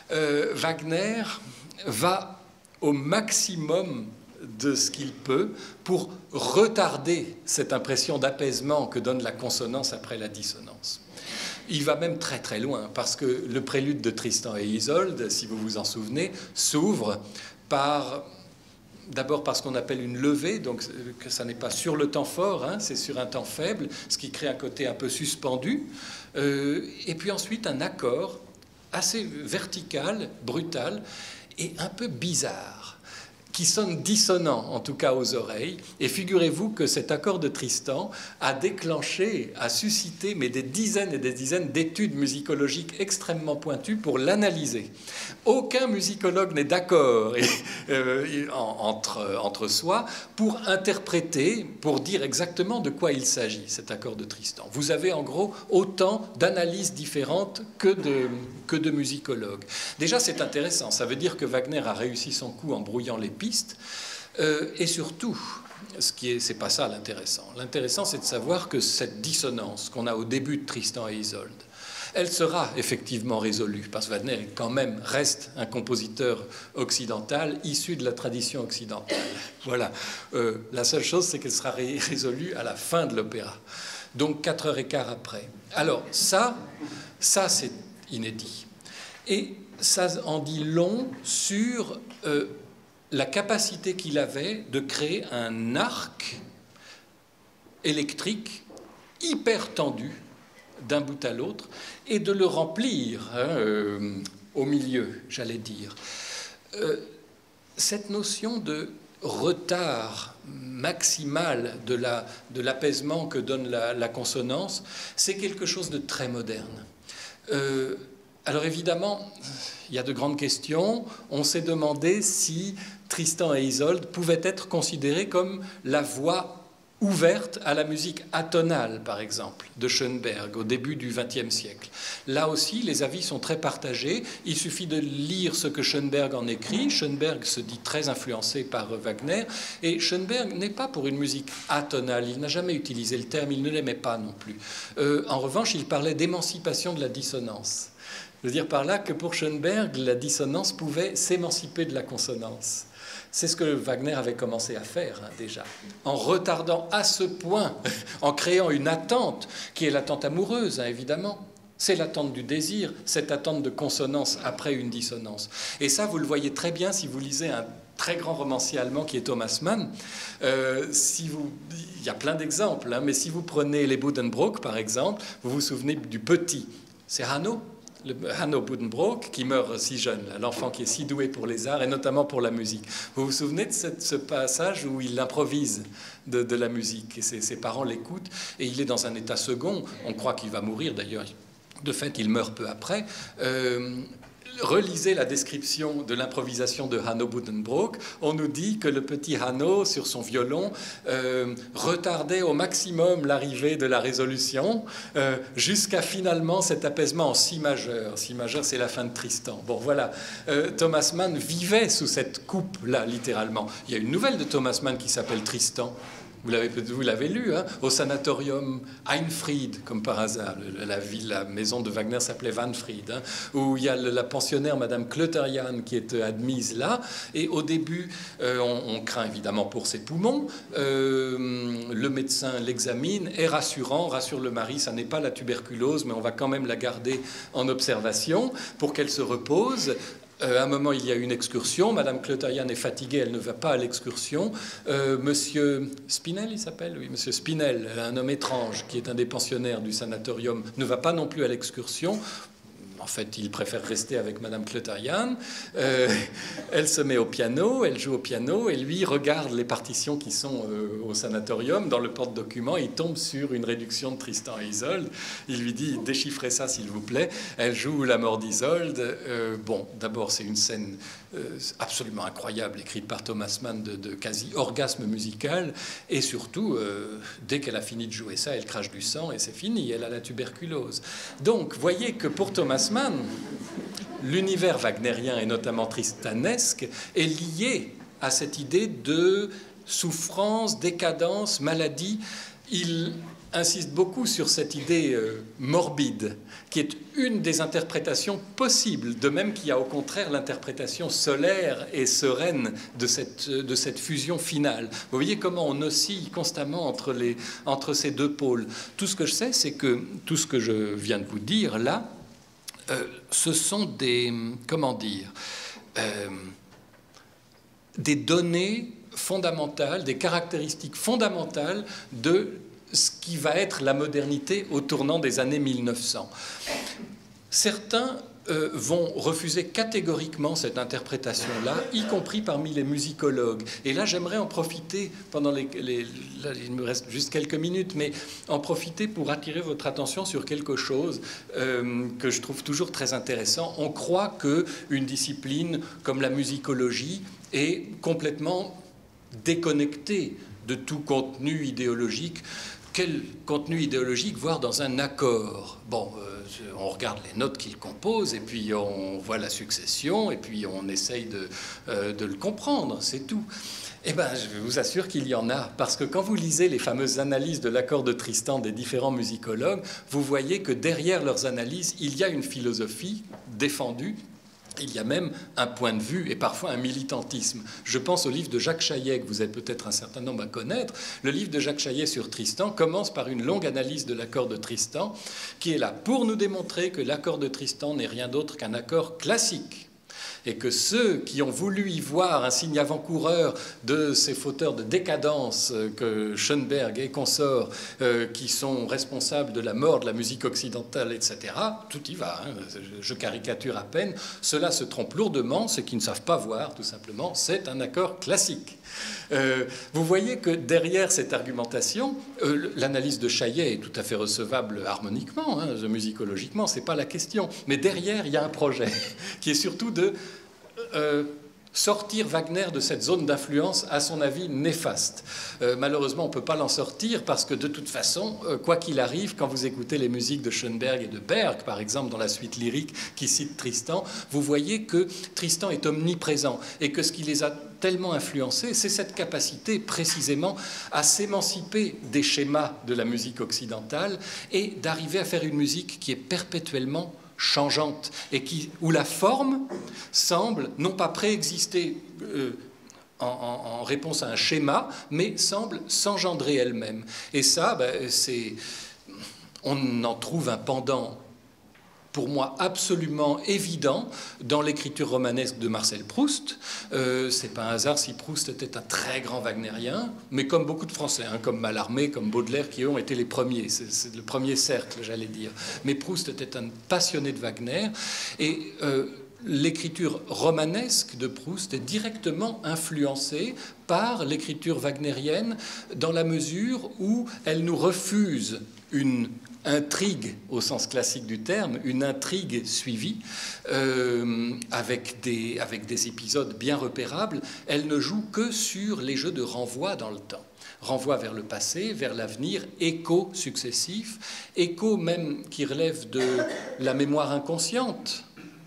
euh, Wagner va au maximum de ce qu'il peut pour retarder cette impression d'apaisement que donne la consonance après la dissonance. Il va même très très loin, parce que le prélude de Tristan et Isolde, si vous vous en souvenez, s'ouvre par... D'abord par ce qu'on appelle une levée, donc que ça n'est pas sur le temps fort, hein, c'est sur un temps faible, ce qui crée un côté un peu suspendu. Euh, et puis ensuite un accord assez vertical, brutal et un peu bizarre, qui sonne dissonant, en tout cas aux oreilles. Et figurez-vous que cet accord de Tristan a déclenché, a suscité mais des dizaines et des dizaines d'études musicologiques extrêmement pointues pour l'analyser. Aucun musicologue n'est d'accord euh, entre, entre soi pour interpréter, pour dire exactement de quoi il s'agit, cet accord de Tristan. Vous avez en gros autant d'analyses différentes que de, que de musicologues. Déjà, c'est intéressant. Ça veut dire que Wagner a réussi son coup en brouillant les pistes. Euh, et surtout, ce qui est, c'est pas ça l'intéressant. L'intéressant, c'est de savoir que cette dissonance qu'on a au début de Tristan et Isolde, elle sera effectivement résolue, parce que Wagner quand même reste un compositeur occidental issu de la tradition occidentale. Voilà. Euh, la seule chose, c'est qu'elle sera ré résolue à la fin de l'opéra, donc quatre heures et quart après. Alors ça, ça c'est inédit, et ça en dit long sur euh, la capacité qu'il avait de créer un arc électrique hyper tendu d'un bout à l'autre et de le remplir hein, euh, au milieu, j'allais dire. Euh, cette notion de retard maximal de la, de l'apaisement que donne la, la consonance, c'est quelque chose de très moderne. Euh, alors évidemment, il y a de grandes questions. On s'est demandé si Tristan et Isolde pouvaient être considérés comme la voie ouverte à la musique atonale, par exemple, de Schoenberg au début du vingtième siècle. Là aussi, les avis sont très partagés. Il suffit de lire ce que Schoenberg en écrit. Schoenberg se dit très influencé par Wagner, et Schoenberg n'est pas pour une musique atonale. Il n'a jamais utilisé le terme, il ne l'aimait pas non plus. Euh, en revanche, il parlait d'émancipation de la dissonance. Je veux dire par là que pour Schoenberg, la dissonance pouvait s'émanciper de la consonance. C'est ce que Wagner avait commencé à faire hein, déjà, en retardant à ce point, en créant une attente, qui est l'attente amoureuse, hein, évidemment. C'est l'attente du désir, cette attente de consonance après une dissonance. Et ça, vous le voyez très bien si vous lisez un très grand romancier allemand qui est Thomas Mann. Euh, si vous, il y a plein d'exemples, hein, mais si vous prenez les Buddenbrook, par exemple, vous vous souvenez du petit, c'est Hanno. Le Hanno Buddenbrook, qui meurt si jeune, l'enfant qui est si doué pour les arts et notamment pour la musique. Vous vous souvenez de cette, ce passage où il improvise de, de la musique et ses, ses parents l'écoutent et il est dans un état second. On croit qu'il va mourir d'ailleurs. De fait, il meurt peu après. Euh, Relisez la description de l'improvisation de Hanno Buddenbrook. On nous dit que le petit Hanno, sur son violon, euh, retardait au maximum l'arrivée de la résolution euh, jusqu'à finalement cet apaisement en si majeur. Si majeur, c'est la fin de Tristan. Bon, voilà. Euh, Thomas Mann vivait sous cette coupe-là, littéralement. Il y a une nouvelle de Thomas Mann qui s'appelle Tristan. Vous l'avez, vous l'avez lu, hein, au sanatorium Einfried, comme par hasard. La, ville, la maison de Wagner s'appelait Wanfried, hein, où il y a la pensionnaire Madame Klöterian qui est admise là. Et au début, euh, on, on craint évidemment pour ses poumons. Euh, le médecin l'examine, est rassurant, rassure le mari, ça n'est pas la tuberculose, mais on va quand même la garder en observation pour qu'elle se repose. Euh, à un moment, il y a une excursion. Madame Klöterian est fatiguée, elle ne va pas à l'excursion. Euh, Monsieur Spinel, il s'appelle, oui, Monsieur Spinel, un homme étrange qui est un des pensionnaires du sanatorium, ne va pas non plus à l'excursion. En fait, il préfère rester avec Madame Klöterian. Euh, elle se met au piano, elle joue au piano, et lui regarde les partitions qui sont euh, au sanatorium. Dans le porte-document, il tombe sur une réduction de Tristan et Isolde. Il lui dit « Déchiffrez ça, s'il vous plaît ». Elle joue la mort d'Isolde. Euh, bon, d'abord, c'est une scène euh, absolument incroyable, écrite par Thomas Mann, de, de quasi-orgasme musical. Et surtout, euh, dès qu'elle a fini de jouer ça, elle crache du sang, et c'est fini, elle a la tuberculose. Donc, voyez que pour Thomas Mann, l'univers wagnérien et notamment tristanesque est lié à cette idée de souffrance, décadence, maladie. Il insiste beaucoup sur cette idée euh, morbide, qui est une des interprétations possibles, de même qu'il y a au contraire l'interprétation solaire et sereine de cette, de cette fusion finale. Vous voyez comment on oscille constamment entre, les, entre ces deux pôles. Tout ce que je sais, c'est que tout ce que je viens de vous dire là, euh, ce sont des, comment dire, euh, des données fondamentales, des caractéristiques fondamentales de ce qui va être la modernité au tournant des années mille neuf cents. Certains euh, vont refuser catégoriquement cette interprétation-là, y compris parmi les musicologues. Et là, j'aimerais en profiter, pendant les, les... Là, il me reste juste quelques minutes, mais en profiter pour attirer votre attention sur quelque chose euh, que je trouve toujours très intéressant. On croit qu'une discipline comme la musicologie est complètement déconnectée de tout contenu idéologique. Quel contenu idéologique voir dans un accord? Bon, euh, on regarde les notes qu'il compose, et puis on voit la succession, et puis on essaye de, euh, de le comprendre, c'est tout. Eh bien, je vous assure qu'il y en a, parce que quand vous lisez les fameuses analyses de l'accord de Tristan des différents musicologues, vous voyez que derrière leurs analyses, il y a une philosophie défendue. Il y a même un point de vue et parfois un militantisme. Je pense au livre de Jacques Chaillet, que vous êtes peut-être un certain nombre à connaître. Le livre de Jacques Chaillet sur Tristan commence par une longue analyse de l'accord de Tristan, qui est là pour nous démontrer que l'accord de Tristan n'est rien d'autre qu'un accord classique. Et que ceux qui ont voulu y voir un signe avant-coureur de ces fauteurs de décadence que Schoenberg et consorts, euh, qui sont responsables de la mort de la musique occidentale, et cetera, tout y va, hein, je caricature à peine, ceux-là se trompent lourdement, ceux qui ne savent pas voir, tout simplement, c'est un accord classique. Euh, vous voyez que derrière cette argumentation, euh, l'analyse de Chaillet est tout à fait recevable harmoniquement, hein, musicologiquement, c'est pas la question, mais derrière, il y a un projet qui est surtout de Euh, sortir Wagner de cette zone d'influence, à son avis, néfaste. Euh, malheureusement, on ne peut pas l'en sortir parce que, de toute façon, euh, quoi qu'il arrive, quand vous écoutez les musiques de Schoenberg et de Berg, par exemple, dans la suite lyrique qui cite Tristan, vous voyez que Tristan est omniprésent et que ce qui les a tellement influencés, c'est cette capacité, précisément, à s'émanciper des schémas de la musique occidentale et d'arriver à faire une musique qui est perpétuellement changeante et qui, où la forme semble non pas préexister euh, en, en, en réponse à un schéma, mais semble s'engendrer elle-même. Et ça, ben, c'est, on en trouve un pendant, pour moi, absolument évident dans l'écriture romanesque de Marcel Proust. Euh, c'est pas un hasard si Proust était un très grand wagnérien, mais comme beaucoup de Français, hein, comme Mallarmé, comme Baudelaire, qui ont été les premiers. C'est, c'est le premier cercle, j'allais dire. Mais Proust était un passionné de Wagner. Et euh, l'écriture romanesque de Proust est directement influencée par l'écriture wagnérienne dans la mesure où elle nous refuse une intrigue au sens classique du terme, une intrigue suivie euh, avec, des, avec des épisodes bien repérables. Elle ne joue que sur les jeux de renvoi dans le temps. Renvoi vers le passé, vers l'avenir, échos successifs, échos même qui relèvent de la mémoire inconsciente,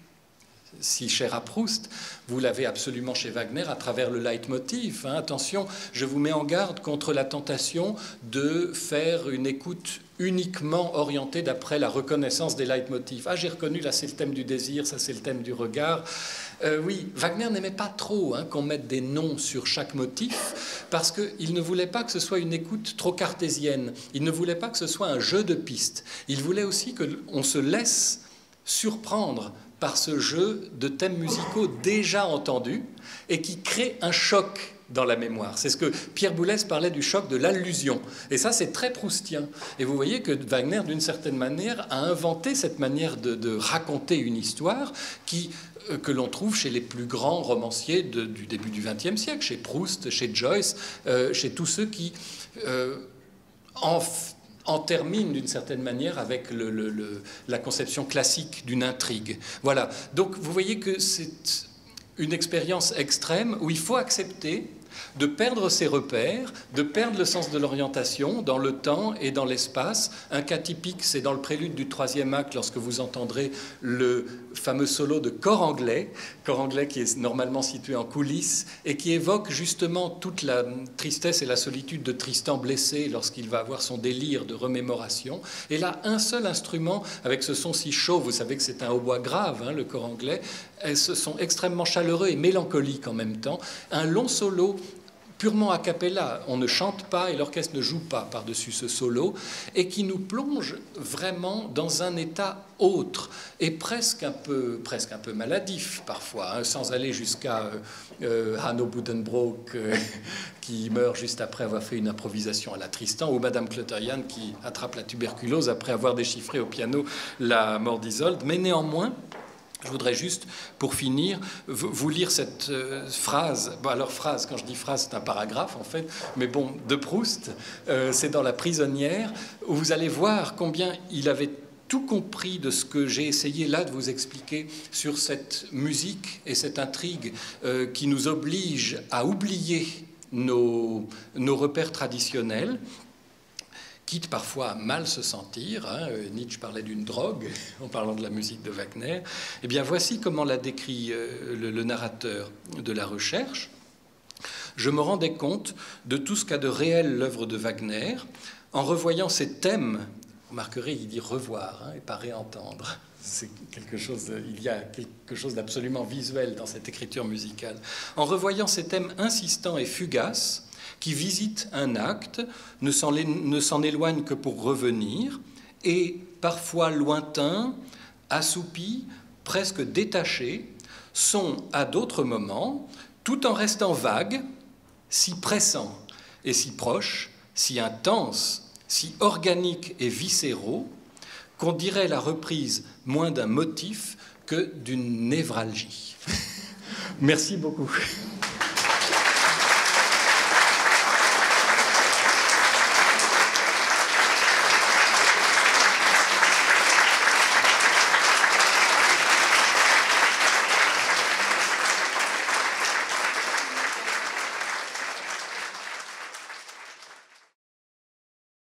si cher à Proust. Vous l'avez absolument chez Wagner à travers le leitmotiv. Hein. Attention, je vous mets en garde contre la tentation de faire une écoute uniquement orientée d'après la reconnaissance des leitmotifs. Ah, j'ai reconnu, là c'est le thème du désir, ça c'est le thème du regard. Euh, oui, Wagner n'aimait pas trop hein, qu'on mette des noms sur chaque motif, parce qu'il ne voulait pas que ce soit une écoute trop cartésienne. Il ne voulait pas que ce soit un jeu de pistes. Il voulait aussi qu'on se laisse surprendre par ce jeu de thèmes musicaux déjà entendus et qui crée un choc dans la mémoire. C'est ce que Pierre Boulez parlait du choc de l'allusion. Et ça, c'est très proustien. Et vous voyez que Wagner, d'une certaine manière, a inventé cette manière de, de raconter une histoire qui, euh, que l'on trouve chez les plus grands romanciers de, du début du vingtième siècle, chez Proust, chez Joyce, euh, chez tous ceux qui euh, en en termine d'une certaine manière avec le, le, le, la conception classique d'une intrigue. Voilà. Donc vous voyez que c'est une expérience extrême où il faut accepter de perdre ses repères, de perdre le sens de l'orientation dans le temps et dans l'espace. Un cas typique, c'est dans le prélude du troisième acte, lorsque vous entendrez le fameux solo de cor anglais, cor anglais qui est normalement situé en coulisses et qui évoque justement toute la tristesse et la solitude de Tristan blessé lorsqu'il va avoir son délire de remémoration. Et là, un seul instrument, avec ce son si chaud, vous savez que c'est un hautbois grave, hein, le cor anglais, ce sont extrêmement chaleureux et mélancoliques en même temps. Un long solo purement a cappella, on ne chante pas et l'orchestre ne joue pas par-dessus ce solo, et qui nous plonge vraiment dans un état autre et presque un peu, presque un peu maladif parfois, hein, sans aller jusqu'à euh, Hanno Buddenbrook euh, qui meurt juste après avoir fait une improvisation à la Tristan, ou Madame Cluterian qui attrape la tuberculose après avoir déchiffré au piano la mort d'Isolde. Mais néanmoins, je voudrais juste, pour finir, vous lire cette euh, phrase. Bon, alors phrase, quand je dis phrase, c'est un paragraphe en fait, mais bon, de Proust, euh, c'est dans La Prisonnière, où vous allez voir combien il avait tout compris de ce que j'ai essayé là de vous expliquer sur cette musique et cette intrigue euh, qui nous oblige à oublier nos, nos repères traditionnels, quitte parfois à mal se sentir. Hein, Nietzsche parlait d'une drogue en parlant de la musique de Wagner. Eh bien, voici comment l'a décrit euh, le, le narrateur de la recherche. Je me rendais compte de tout ce qu'a de réel l'œuvre de Wagner en revoyant ses thèmes. Vous remarquerez, il dit revoir hein, et pas réentendre. C'est quelque chose, il y a quelque chose d'absolument visuel dans cette écriture musicale. En revoyant ces thèmes insistants et fugaces, qui visite un acte, ne s'en, ne s'en éloigne que pour revenir, et parfois lointain, assoupi, presque détaché, sont à d'autres moments, tout en restant vagues, si pressants et si proches, si intenses, si organiques et viscéraux, qu'on dirait la reprise moins d'un motif que d'une névralgie. Merci beaucoup.